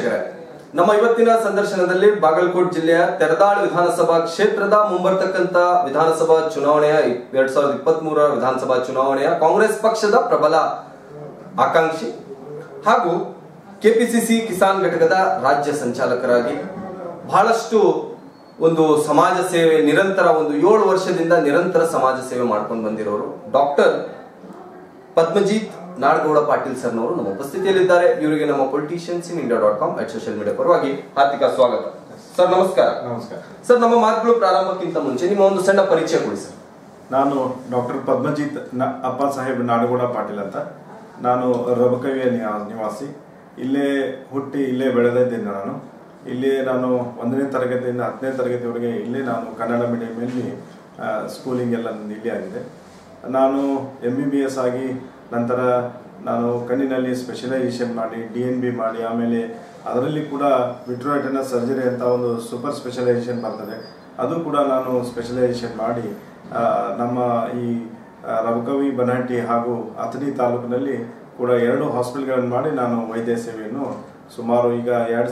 ವೀಕ್ಷಕರೇ, ನಮ್ಮ ಇವತ್ತಿನ ಸಂದರ್ಶನದಲ್ಲಿ ಬಾಗಲಕೋಟೆ ಜಿಲ್ಲೆಯ ತೆರದಾಳು ವಿಧಾನಸಭಾ ಕ್ಷೇತ್ರದ ಮುಂಬರ್ತಕ್ಕಂತ ವಿಧಾನಸಭಾ ಚುನಾವಣೆಯ 2023 ವಿಧಾನಸಭಾ ಚುನಾವಣೆಯ ಕಾಂಗ್ರೆಸ್ ಪಕ್ಷದ ಪ್ರಬಲ ಆಕಾಂಕ್ಷಿ ಹಾಗೂ ಕೆಪಿಸಿಸಿ ಕಿಸಾನ್ ಘಟಕದ ರಾಜ್ಯ ಸಂಚಾಲಕರಾಗಿ ಬಹಳಷ್ಟು ಒಂದು ಸಮಾಜ ಸೇವೆ ನಿರಂತರ 7 ವರ್ಷದಿಂದ ನಿರಂತರ ಸಮಾಜ ಸೇವೆ ಮಾಡ್ಕೊಂಡು ಬಂದಿರೋರು ಡಾಕ್ಟರ್ ಪದ್ಮಜಿತ್ ನಾಡಗೌಡ ಪಾಟೀಲ್ ಸರ್ನವರು ನಮ್ಮ ಉಪಸ್ಥಿತಿಯಲ್ಲಿದ್ದಾರೆ. ಇವರಿಗೆ ನಮ್ಮ politiciansinIndia.com ಸೋಷಿಯಲ್ ಮೀಡಿಯಾ ಪರವಾಗಿ ಹಾರ್ದಿಕ ಸ್ವಾಗತ. ಸರ್ ನಮಸ್ಕಾರ. ನಮಸ್ಕಾರ ಸರ್, ನಮ್ಮ ಮಾತುಗಳು ಪ್ರಾರಂಭಕ್ಕಿಂತ ಮುಂಚೆ ನಿಮ್ಮ ಒಂದು ಸಣ್ಣ ಪರಿಚಯ ಕೊಡಿ ಸರ್. ನಾನು ಡಾಕ್ಟರ್ ಪದ್ಮಜಿತ್ ಅಪ್ಪ ಸಾಹೇಬ್ ನಾಡಗೌಡ ಪಾಟೀಲ್ ಅಂತ. ನಾನು ರಬಕವಿಯ ನಿವಾಸಿ. ಇಲ್ಲೇ ಹುಟ್ಟಿ ಇಲ್ಲೇ ಬೆಳೆದಿದ್ದೀನಿ. ಇಲ್ಲಿ ನಾನು 1ನೇ ತರಗತಿಯಿಂದ 10ನೇ ತರಗತಿವರೆಗೆ ಇಲ್ಲಿ ನಾನು ಕನ್ನಡ ಮೀಡಿಯಮಲ್ಲಿ ಸ್ಕೂಲಿಂಗ್ ಎಲ್ಲ ಇಲ್ಲಿ ಆಗಿದೆ. ನಾನು MBBS ಆಗಿ ನಂತರ ನಾನು ಕಣ್ಣಿನಲ್ಲಿ ಸ್ಪೆಷಲೈಸೇಷನ್ ಮಾಡಿ DNB ಮಾಡಿ ಆಮೇಲೆ ಅದರಲ್ಲಿ ಕೂಡ ವಿಟ್ರೋರೆಟಿನಲ್ ಸರ್ಜರಿ ಅಂತ ಒಂದು ಸೂಪರ್ ಸ್ಪೆಷಲೈಸೇಷನ್ ಬರ್ತದೆ, ಅದು ಕೂಡ ನಾನು ಸ್ಪೆಷಲೈಸೇಷನ್ ಮಾಡಿ ನಮ್ಮ ಈ ರಬಕವಿ ಬನಹಟ್ಟಿ ಹಾಗೂ ಅಥಣಿ ತಾಲೂಕಿನಲ್ಲಿ ಕೂಡ 2 ಹಾಸ್ಪಿಟಲ್ಗಳನ್ನು ಮಾಡಿ ನಾನು ವೈದ್ಯ ಸೇವೆಯನ್ನು ಸುಮಾರು ಈಗ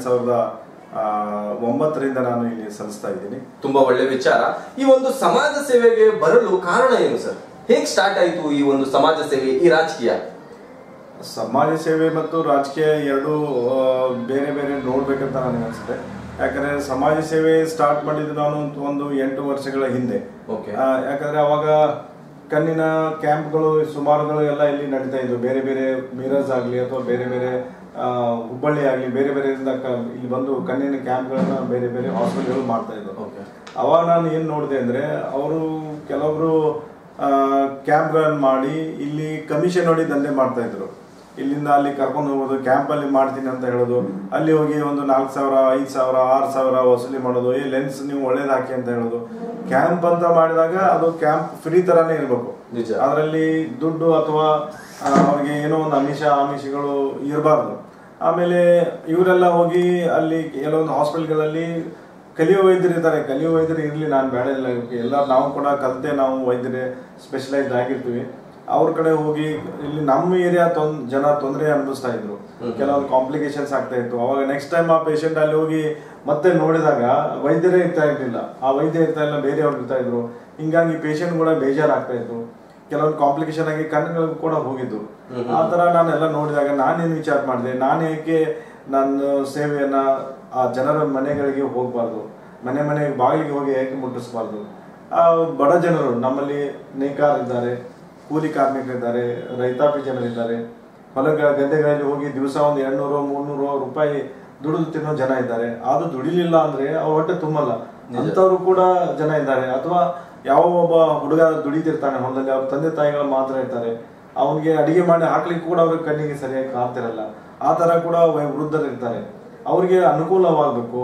2009ರಿಂದ ನಾನು ಇಲ್ಲಿ ಸಲ್ಲಿಸ್ತಾ ಇದ್ದೀನಿ. ತುಂಬಾ ಒಳ್ಳೆ ವಿಚಾರ. ಈ ಒಂದು ಸಮಾಜ ಸೇವೆಗೆ ಬರಲು ಕಾರಣ ಏನು ಸರ್? ಹೇಗೆ ಸ್ಟಾರ್ಟ್ ಆಯಿತು ಈ ಒಂದು ಸಮಾಜ ಸೇವೆ, ಈ ರಾಜಕೀಯ? ಸಮಾಜ ಸೇವೆ ಮತ್ತು ರಾಜಕೀಯ ಎರಡೂ ಬೇರೆ ಬೇರೆ ನೋಡ್ಬೇಕಂತ ನನಗೆ ಅನಿಸುತ್ತೆ. ಯಾಕಂದ್ರೆ ಸಮಾಜ ಸೇವೆ ಸ್ಟಾರ್ಟ್ ಮಾಡಿದ್ದು ನಾನು ಒಂದು 8 ವರ್ಷಗಳ ಹಿಂದೆ. ಯಾಕಂದ್ರೆ ಅವಾಗ ಕಣ್ಣಿನ ಕ್ಯಾಂಪ್ಗಳು ಸುಮಾರುಗಳು ಎಲ್ಲ ಇಲ್ಲಿ ನಡೀತಾ ಇದ್ವು. ಬೇರೆ ಬೇರೆ ಮಿರರ್ಸ್ ಆಗಲಿ ಅಥವಾ ಬೇರೆ ಬೇರೆ ಹುಬ್ಬಳ್ಳಿ ಆಗಲಿ ಬೇರೆ ಬೇರೆ ಇಲ್ಲಿ ಬಂದು ಕಣ್ಣಿನ ಕ್ಯಾಂಪ್ಗಳನ್ನ ಬೇರೆ ಬೇರೆ ಹಾಸ್ಪಿಟಲ್ಗಳು ಮಾಡ್ತಾ ಇದ್ರು. ಅವಾಗ ನಾನು ಏನ್ ನೋಡಿದೆ ಅಂದ್ರೆ ಅವರು ಕೆಲವೊಬ್ರು ಕ್ಯಾಂಪ್ಗಳನ್ನು ಮಾಡಿ ಇಲ್ಲಿ ಕಮಿಷನ್ ನೋಡಿ ದಂಧೆ ಮಾಡ್ತಾ ಇದ್ರು. ಇಲ್ಲಿಂದ ಅಲ್ಲಿ ಕರ್ಕೊಂಡು ಹೋಗೋದು, ಕ್ಯಾಂಪ್ ಅಲ್ಲಿ ಮಾಡ್ತೀನಿ ಅಂತ ಹೇಳೋದು, ಅಲ್ಲಿ ಹೋಗಿ ಒಂದು 4,000 5,000 6,000 ವಸೂಲಿ ಮಾಡೋದು, ಲೆನ್ಸ್ ನೀವು ಒಳ್ಳೇದ್ ಹಾಕಿ ಅಂತ ಹೇಳೋದು. ಕ್ಯಾಂಪ್ ಅಂತ ಮಾಡಿದಾಗ ಅದು ಕ್ಯಾಂಪ್ ಫ್ರೀ ತರಾನೇ ಇರ್ಬೇಕು, ಅದರಲ್ಲಿ ದುಡ್ಡು ಅಥವಾ ಅವ್ರಿಗೆ ಏನೋ ಒಂದು ಆಮಿಷಗಳು ಇರಬಾರ್ದು. ಆಮೇಲೆ ಇವರೆಲ್ಲ ಹೋಗಿ ಅಲ್ಲಿ ಕೆಲವೊಂದು ಹಾಸ್ಪಿಟಲ್ಗಳಲ್ಲಿ ಕಲಿಯೋ ವೈದ್ಯರು ಇರ್ತಾರೆ, ಕಲಿಯೋ ವೈದ್ಯರು ಇರ್ಲಿ, ನಾನು ಬೇಡ ಎಲ್ಲ ನಾವು ಕೂಡ ಕಲಿತೆ ನಾವು ವೈದ್ಯರೇ ಸ್ಪೆಷಲೈಸ್ಡ್ ಆಗಿರ್ತೀವಿ. ಅವ್ರ ಕಡೆ ಹೋಗಿ ಇಲ್ಲಿ ನಮ್ಮ ಏರಿಯಾ ಜನ ತೊಂದರೆ ಅನುಭವಿಸ್ತಾ ಇದ್ರು, ಕೆಲವೊಂದು ಕಾಂಪ್ಲಿಕೇಶನ್ಸ್ ಆಗ್ತಾ ಇತ್ತು. ಅವಾಗ ನೆಕ್ಸ್ಟ್ ಟೈಮ್ ಆ ಪೇಷಂಟ್ ಅಲ್ಲಿ ಹೋಗಿ ಮತ್ತೆ ನೋಡಿದಾಗ ವೈದ್ಯರೇ ಇರ್ತಾ ಇರ್ಲಿಲ್ಲ, ಆ ವೈದ್ಯ ಇರ್ತಾ ಇಲ್ಲ, ಬೇರೆಯವ್ರು ಇರ್ತಾ ಇದ್ರು. ಹಿಂಗಾಗಿ ಪೇಷಂಟ್ ಕೂಡ ಬೇಜಾರಾಗ್ತಾ ಇತ್ತು, ಕೆಲವೊಂದು ಕಾಂಪ್ಲಿಕೇಶನ್ ಆಗಿ ಕಣ್ಣುಗಳು ಕೂಡ ಹೋಗಿದ್ದು. ಆ ತರ ನಾನೆಲ್ಲ ನೋಡಿದಾಗ ನಾನೇನು ವಿಚಾರ ಮಾಡಿದೆ, ನಾನು ಏಕೆ ನನ್ನ ಸೇವೆಯನ್ನ ಆ ಜನರ ಮನೆಗಳಿಗೆ ಹೋಗ್ಬಾರ್ದು, ಮನೆ ಬಾಗಿಲಿಗೆ ಹೋಗಿ ಏಕೆ ಮುಟ್ಟಿಸ್ಬಾರ್ದು. ಆ ಬಡ ಜನರು ನಮ್ಮಲ್ಲಿ ನೇಕಾರ ಇದ್ದಾರೆ, ಕೂಲಿ ಕಾರ್ಮಿಕರಿದ್ದಾರೆ, ರೈತಾಪಿ ಜನರಿದ್ದಾರೆ, ಗದ್ದೆಗಳಲ್ಲಿ ಹೋಗಿ ದಿವಸ ಒಂದು 200-300 ರೂಪಾಯಿ ದುಡಿದು ತಿನ್ನೋ ಜನ ಇದ್ದಾರೆ. ಅದು ದುಡಿಲಿಲ್ಲ ಅಂದ್ರೆ ಅವ್ರ ಹೊಟ್ಟೆ ತುಂಬಲ್ಲ, ಅಂತವ್ರು ಕೂಡ ಜನ ಇದ್ದಾರೆ. ಅಥವಾ ಯಾವ ಒಬ್ಬ ಹುಡುಗ ದುಡಿತಿರ್ತಾನೆ ಹೊಲದಲ್ಲಿ, ಅವ್ರ ತಂದೆ ತಾಯಿಗಳು ಮಾತ್ರ ಇರ್ತಾರೆ, ಅವನಿಗೆ ಅಡಿಗೆ ಮಾಡಿ ಹಾಕ್ಲಿಕ್ಕೆ ಕೂಡ ಅವ್ರಿಗೆ ಕಣ್ಣಿಗೆ ಸರಿಯಾಗಿ ಕಾಣ್ತಿರಲ್ಲ. ಆ ತರ ಕೂಡ ವೃದ್ಧರು ಇರ್ತಾರೆ, ಅವ್ರಿಗೆ ಅನುಕೂಲವಾಗಬೇಕು.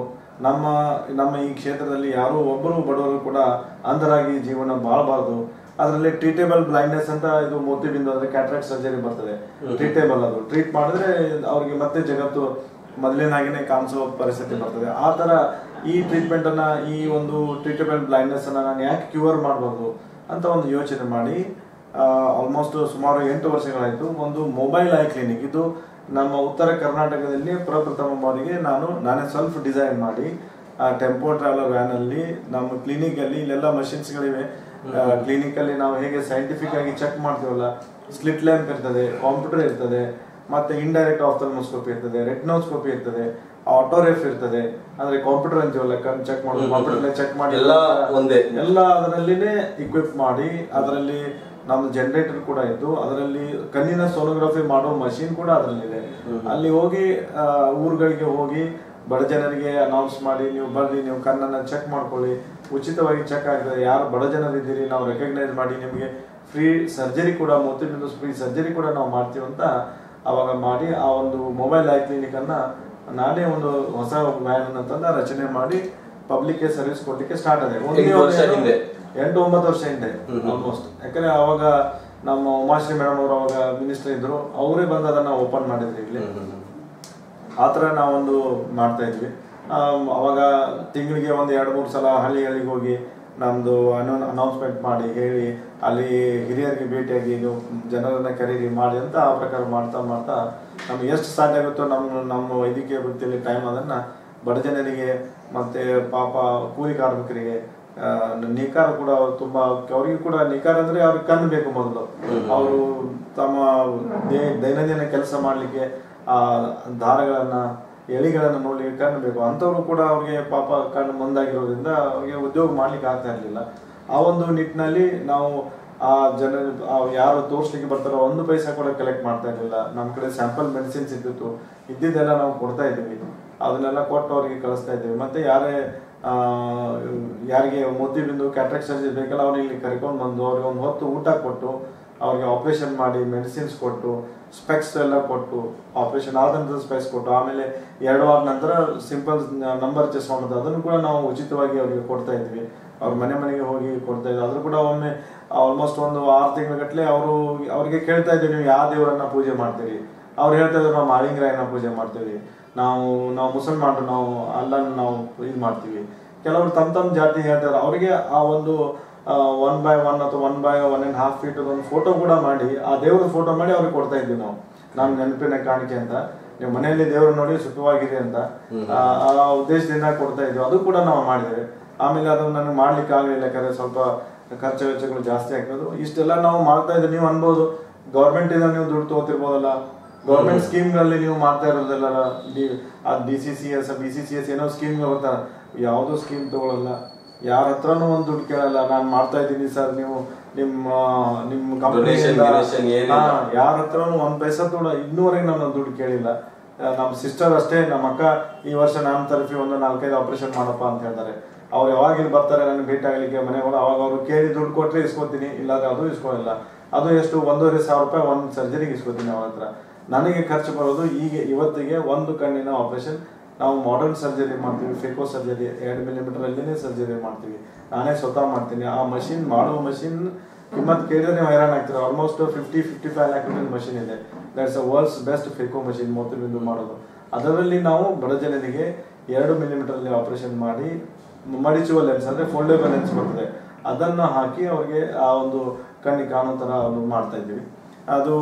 ನಮ್ಮ ಈ ಕ್ಷೇತ್ರದಲ್ಲಿ ಯಾರು ಒಬ್ಬರು ಬಡವರು ಕೂಡ ಅಂಧರಾಗಿ ಜೀವನ ಬಾಳಬಾರ್ದು. ಅದರಲ್ಲಿ ಟ್ರೀಟೇಬಲ್ ಬ್ಲೈಂಡ್ನೆಸ್ ಅಂತ ಇದು ಮೋತಿಬಿಂದು ಅಂದ್ರೆ ಕ್ಯಾಟ್ರಾಕ್ಟ್ ಸರ್ಜರಿ ಬರ್ತದೆ, ಟ್ರೀಟೇಬಲ್. ಅದು ಟ್ರೀಟ್ ಮಾಡಿದ್ರೆ ಅವ್ರಿಗೆ ಮತ್ತೆ ಜಗತ್ತು ಮೊದಲಿನಾಗಿನೇ ಕಾಣಿಸೋ ಪರಿಸ್ಥಿತಿ ಬರ್ತದೆ. ಆ ತರ ಈ ಟ್ರೀಟ್ಮೆಂಟ್ ಅನ್ನ, ಈ ಒಂದು ಟ್ರೀಟೇಬಲ್ ಬ್ಲೈಂಡ್ನೆಸ್ ಅನ್ನ ನಾನು ಯಾಕೆ ಕ್ಯೂರ್ ಮಾಡಬಾರ್ದು ಅಂತ ಒಂದು ಯೋಚನೆ ಮಾಡಿ ಆಲ್ಮೋಸ್ಟ್ ಸುಮಾರು 8 ವರ್ಷಗಳಾಯ್ತು ಒಂದು ಮೊಬೈಲ್ ಐ ಕ್ಲಿನಿಕ್, ಇದು ನಮ್ಮ ಉತ್ತರ ಕರ್ನಾಟಕದಲ್ಲಿ ಪ್ರಪ್ರಥಮ ಬಾರಿಗೆ ನಾನೇ ಸೆಲ್ಫ್ ಡಿಸೈನ್ ಮಾಡಿ ಟೆಂಪೋ ಟ್ರಾವೆಲರ್ ವ್ಯಾನ್ ಅಲ್ಲಿ ನಮ್ಮ ಕ್ಲಿನಿಕ್ ಅಲ್ಲಿ ಇಲ್ಲೆಲ್ಲ ಮಷಿನ್ಸ್ ಗಳಿವೆ. ಕ್ಲಿನಿಕ್ ಅಲ್ಲಿ ನಾವು ಹೇಗೆ ಸೈಂಟಿಫಿಕ್ ಆಗಿ ಚೆಕ್ ಮಾಡ್ತೀವಲ್ಲ, ಸ್ಲಿಟ್ ಲ್ಯಾಂಪ್ ಇರ್ತದೆ, ಕಂಪ್ಯೂಟರ್ ಇರ್ತದೆ, ಮತ್ತೆ ಇಂಡೈರೆಕ್ಟ್ ಆಫ್ಥಲ್ಮೋಸ್ಕೋಪಿ ಇರ್ತದೆ, ರೆಟಿನೋಸ್ಕೋಪಿ ಇರ್ತದೆ, ಆಟೋರೆಫ್ ಇರ್ತದೆ, ಅಂದ್ರೆ ಕಂಪ್ಯೂಟರ್ ಅಂತೀವಲ್ಲ ಕಣ್ ಚೆಕ್ ಮಾಡೋದು, ಕಂಪ್ಯೂಟರ್ ಚೆಕ್ ಮಾಡಿ ಎಲ್ಲ ಅದರಲ್ಲಿನೇ ಇಕ್ವಿಪ್ ಮಾಡಿ, ಅದರಲ್ಲಿ ನಮ್ದು ಜನರೇಟರ್ ಕೂಡ ಇದ್ದು, ಅದರಲ್ಲಿ ಕಣ್ಣಿನ ಸೋನೋಗ್ರಫಿ ಮಾಡೋ ಮಷೀನ್ ಕೂಡ ಅದರಲ್ಲಿದೆ. ಅಲ್ಲಿ ಹೋಗಿ ಊರುಗಳಿಗೆ ಹೋಗಿ ಬಡ ಜನರಿಗೆ ಅನೌನ್ಸ್ ಮಾಡಿ, ನೀವು ಬರ್ರಿ, ನೀವು ಕಣ್ಣನ್ನ ಚೆಕ್ ಮಾಡ್ಕೊಳ್ಳಿ, ಉಚಿತವಾಗಿ ಚೆಕ್ ಆಗ್ತದೆ, ಯಾರು ಬಡ ಜನರಿದ್ದೀರಿ ನಾವು ರೆಕಗ್ನೈಸ್ ಮಾಡಿ ನಿಮಗೆ ಫ್ರೀ ಸರ್ಜರಿ ಕೂಡ, ಮೋತಿಬಿಂದು ಫ್ರೀ ಸರ್ಜರಿ ಕೂಡ ನಾವು ಮಾಡ್ತೀವಿ ಅಂತ ಅವಾಗ ಮಾಡಿ ಆ ಒಂದು ಮೊಬೈಲ್ ಐ ಕ್ಲಿನಿಕ್ ಅನ್ನ ನಾನೇ ಒಂದು ಹೊಸ ವ್ಯಾನ್ ಅಂತಂದ ರಚನೆ ಮಾಡಿ ಪಬ್ಲಿಕ್ ಸರ್ವಿಸ್ ಕೊಡ್ಲಿಕ್ಕೆ ಸ್ಟಾರ್ಟ್ ಆಗಿದೆ. 8-9 ವರ್ಷ ಹಿಂದೆ ಆಲ್ಮೋಸ್ಟ್. ಯಾಕಂದ್ರೆ ಅವಾಗ ನಮ್ಮ ಉಮಾಶ್ರೀ ಮೇಡಮ್ ಅವರು ಅವಾಗ ಮಿನಿಸ್ಟರ್ ಇದ್ರು, ಅವರೇ ಬಂದು ಅದನ್ನ ಓಪನ್ ಮಾಡಿದ್ರಿ ಇಲ್ಲಿ. ಆತರ ನಾವೊಂದು ಮಾಡ್ತಾ ಇದ್ವಿ. ಅವಾಗ ತಿಂಗಳಿಗೆ ಒಂದು 2-3 ಸಲ ಹಳ್ಳಿಗಳಿಗೆ ಹೋಗಿ ನಮ್ಮದು ಅನೌನ್ಸ್ಮೆಂಟ್ ಮಾಡಿ ಹೇಳಿ ಅಲ್ಲಿ ಹಿರಿಯರಿಗೆ ಭೇಟಿಯಾಗಿ ನೀವು ಜನರನ್ನ ಕರೀರಿ ಮಾಡಿ ಅಂತ ಆ ಪ್ರಕಾರ ಮಾಡ್ತಾ ಮಾಡ್ತಾ ನಮ್ಗೆ ಎಷ್ಟು ಸಾಧ್ಯ ಆಗುತ್ತೋ ನಮ್ಮ ವೈದ್ಯಕೀಯ ವೃತ್ತಿಯಲ್ಲಿ ಟೈಮ್ ಅದನ್ನು ಬಡ ಜನರಿಗೆ ಮತ್ತು ಪಾಪ ಕೂಲಿ ಕಾರ್ಮಿಕರಿಗೆ ನೇಕಾರ ಕೂಡ ತುಂಬಾ ಅವ್ರಿಗೆ ಕೂಡ ನೇಕಾರ ಅಂದ್ರೆ ಅವ್ರಿಗೆ ಕಣ್ಣು ಬೇಕು ಮೊದಲು. ಅವರು ತಮ್ಮ ದೈನಂದಿನ ಕೆಲಸ ಮಾಡ್ಲಿಕ್ಕೆ ಆ ದಾರಗಳನ್ನ ಎಳಿಗಳನ್ನ ನೋಡ್ಲಿಕ್ಕೆ ಕಣ್ಣು ಬೇಕು. ಅಂಥವ್ರು ಕೂಡ ಅವ್ರಿಗೆ ಪಾಪ ಕಣ್ಣು ಮುಂದಾಗಿರೋದ್ರಿಂದ ಅವ್ರಿಗೆ ಉದ್ಯೋಗ ಮಾಡ್ಲಿಕ್ಕೆ ಆಗ್ತಾ ಇರ್ಲಿಲ್ಲ. ಆ ಒಂದು ನಿಟ್ಟಿನಲ್ಲಿ ನಾವು ಆ ಜನ ಯಾರು ತೋರಿಸ್ಲಿಕ್ಕೆ ಬರ್ತಾರೋ 1 ಪೈಸಾ ಕೂಡ ಕಲೆಕ್ಟ್ ಮಾಡ್ತಾ ಇರ್ಲಿಲ್ಲ. ನಮ್ಮ ಕಡೆ ಸ್ಯಾಂಪಲ್ ಮೆಡಿಸಿನ್ಸ್ ಇದ್ದಿದ್ದೆಲ್ಲ ನಾವು ಕೊಡ್ತಾ ಇದ್ದೀವಿ. ಅದನ್ನೆಲ್ಲ ಕೊಟ್ಟು ಅವ್ರಿಗೆ ಕಳಿಸ್ತಾ ಇದ್ದೀವಿ. ಮತ್ತೆ ಯಾರಿಗೆ ಮೋತಿಬಿಂದು ಕ್ಯಾಟ್ರಾಕ್ಟ್ ಸರ್ಜರಿ ಬೇಕಲ್ಲ ಅವ್ರಿಗೆ ಇಲ್ಲಿ ಕರ್ಕೊಂಡು ಬಂದು ಅವ್ರಿಗೆ ಒಂದು ಹೊತ್ತು ಊಟ ಕೊಟ್ಟು ಅವ್ರಿಗೆ ಆಪರೇಷನ್ ಮಾಡಿ ಮೆಡಿಸಿನ್ಸ್ ಕೊಟ್ಟು ಸ್ಪೆಕ್ಸ್ ಎಲ್ಲ ಕೊಟ್ಟು ಆಪರೇಷನ್ ಆದ ನಂತರ ಸ್ಪೆಕ್ಸ್ ಕೊಟ್ಟು ಆಮೇಲೆ 2 ವಾರ ನಂತರ ಸಿಂಪಲ್ ನಂಬರ್ ಚೆಸ್ ಮಾಡೋದು ಅದನ್ನು ಕೂಡ ನಾವು ಉಚಿತವಾಗಿ ಅವ್ರಿಗೆ ಕೊಡ್ತಾ ಇದ್ವಿ. ಅವ್ರ ಮನೆಗೆ ಹೋಗಿ ಕೊಡ್ತಾ ಇದ್ವಿ. ಆದ್ರೂ ಕೂಡ ಒಮ್ಮೆ ಆಲ್ಮೋಸ್ಟ್ ಒಂದು 6 ತಿಂಗಳ ಅವ್ರಿಗೆ ಕೇಳ್ತಾ ಇದ್ದೀವಿ ನೀವು ಯಾವ ದೇವರನ್ನ ಪೂಜೆ ಮಾಡ್ತೀರಿ. ಅವ್ರು ಹೇಳ್ತಾ ಇದ್ರು ನಾವು ಮಾಳಿಂಗರಾಯನ ಪೂಜೆ ಮಾಡ್ತೀವಿ, ನಾವು ಮುಸಲ್ಮಾನರು, ನಾವು ಅಲ್ಲನ್ನು ನಾವು ಇದು ಮಾಡ್ತೀವಿ. ಕೆಲವರು ತಮ್ಮ ಜಾತಿ ಹೇಳ್ತಾರೆ. ಅವರಿಗೆ ಆ ಒಂದು 1x1 ಅಥವಾ 1x1.5 ಫೀಟ್ ಒಂದು ಫೋಟೋ ಕೂಡ ಮಾಡಿ ಆ ದೇವ್ರ ಫೋಟೋ ಮಾಡಿ ಅವ್ರಿಗೆ ಕೊಡ್ತಾ ಇದ್ವಿ ನಾವು. ನಾನು ನೆನಪಿನ ಕಾಣಿಕೆ ಅಂತ, ನೀವು ಮನೆಯಲ್ಲಿ ದೇವ್ರು ನೋಡಿ ಸುಖವಾಗಿರಿ ಅಂತ ಆ ಉದ್ದೇಶದಿಂದ ಕೊಡ್ತಾ ಇದ್ವಿ. ಅದು ಕೂಡ ನಾವು ಮಾಡಿದ್ದೇವೆ. ಆಮೇಲೆ ಅದು ನನಗೆ ಮಾಡ್ಲಿಕ್ಕೆ ಆಗಲಿಲ್ಲ, ಯಾಕಂದ್ರೆ ಸ್ವಲ್ಪ ಖರ್ಚು ವೆಚ್ಚಗಳು ಜಾಸ್ತಿ ಆಗ್ತದೆ. ಇಷ್ಟೆಲ್ಲ ನಾವು ಮಾಡ್ತಾ ಇದ್ದೀವಿ. ನೀವು ಅನ್ಬೋದು ಗೌರ್ಮೆಂಟ್ ಇಂದ ನೀವು ದುಡ್ಡು ತಗೋತಿರ್ಬೋದಲ್ಲ, ಗೌರ್ಮೆಂಟ್ ಸ್ಕೀಮ್ಗಳಲ್ಲಿ ನೀವು ಮಾಡ್ತಾ ಇರೋದೆಲ್ಲ DCCS BCCS ಏನೋ ಸ್ಕೀಮ್ ಬರ್ತಾ, ಯಾವುದೋ ಸ್ಕೀಮ್ ತಗೊಳ್ಳಲ್ಲ, ಯಾರ ಹತ್ರನೂ ಒಂದು ದುಡ್ಡು ಕೇಳಲ್ಲ. ನಾನು ಮಾಡ್ತಾ ಇದ್ದೀನಿ ಸರ್, ನೀವು ನಿಮ್ಮ ಕಂಪನಿಯಿಂದ ಯಾರ ಹತ್ರನೂ 1 ಪೈಸಾ ದುಡ್ಡು ಇನ್ನೂವರೆಗೆ ನಾನು ದುಡ್ಡು ಕೇಳಿಲ್ಲ. ನಮ್ಮ ಸಿಸ್ಟರ್ ಅಷ್ಟೇ, ನಮ್ಮ ಅಕ್ಕ ಈ ವರ್ಷ ನಾನು ತರಫಿ ಒಂದು 4-5 ಆಪರೇಷನ್ ಮಾಡಪ್ಪ ಅಂತ ಹೇಳ್ತಾರೆ. ಅವ್ರು ಯಾವಾಗ ಇಲ್ಲಿ ಬರ್ತಾರೆ ನನಗೆ ಭೇಟಿ ಆಗ್ಲಿಕ್ಕೆ ಮನೆಗೆ, ಅವಾಗ ಅವರು ಕೇಳಿ ದುಡ್ಡು ಕೊಟ್ಟರೆ ಇಸ್ಕೊತೀನಿ, ಇಲ್ಲಾಂದ್ರೆ ಅದು ಇಸ್ಕೊಳ್ಳಲ್ಲ. ಅದು ಎಷ್ಟು 1,500 ರೂಪಾಯಿ ಒಂದು ಸರ್ಜರಿಗೆ ಇಸ್ಕೊತೀನಿ ಅವ್ರ ಹತ್ರ. ನನಗೆ ಖರ್ಚು ಬರೋದು ಇವತ್ತಿಗೆ ಒಂದು ಕಣ್ಣಿನ ಆಪರೇಷನ್ ನಾವು ಮಾಡರ್ನ್ ಸರ್ಜರಿ ಮಾಡ್ತೀವಿ, ಫೇಕೋ ಸರ್ಜರಿ 2 ಮಿಲಿಮೀಟರ್ ಅಲ್ಲಿನೇ ಸರ್ಜರಿ ಮಾಡ್ತೀವಿ. ನಾನೇ ಸ್ವತಃ ಮಾಡ್ತೀನಿ. ಆ ಮಷಿನ್ ಮಾಡುವ ಮಷಿನ್ ಕಿಮ್ಮತ್ ಕೇಳಿದ್ರೆ ನೀವು ಹೈರಾಣ ಆಗ್ತೀರ. ಆಲ್ಮೋಸ್ಟ್ 50-55 ಲ್ಯಾಕ್ ಮಷಿನ್ ಇದೆ. That's a world's best phaco machine ಮೋತಿಬಿಂದು ಮಾಡೋದು. ಅದರಲ್ಲಿ ನಾವು ಬಡ ಜನರಿಗೆ 2 ಮಿಲಿಮೀಟರ್ ಅಲ್ಲಿ ಆಪರೇಷನ್ ಮಾಡಿ ಮಡಿಚುವ ಲೆನ್ಸ್ ಅಂದ್ರೆ ಫೋಲ್ಡೇಬಲ್ ಲೆನ್ಸ್ ಬರ್ತದೆ, ಅದನ್ನು ಹಾಕಿ ಅವ್ರಿಗೆ ಆ ಒಂದು ಕಣ್ಣಿಗೆ ಕಾಣೋ ತರ ಮಾಡ್ತಾ ಇದ್ದೀವಿ. ಅದು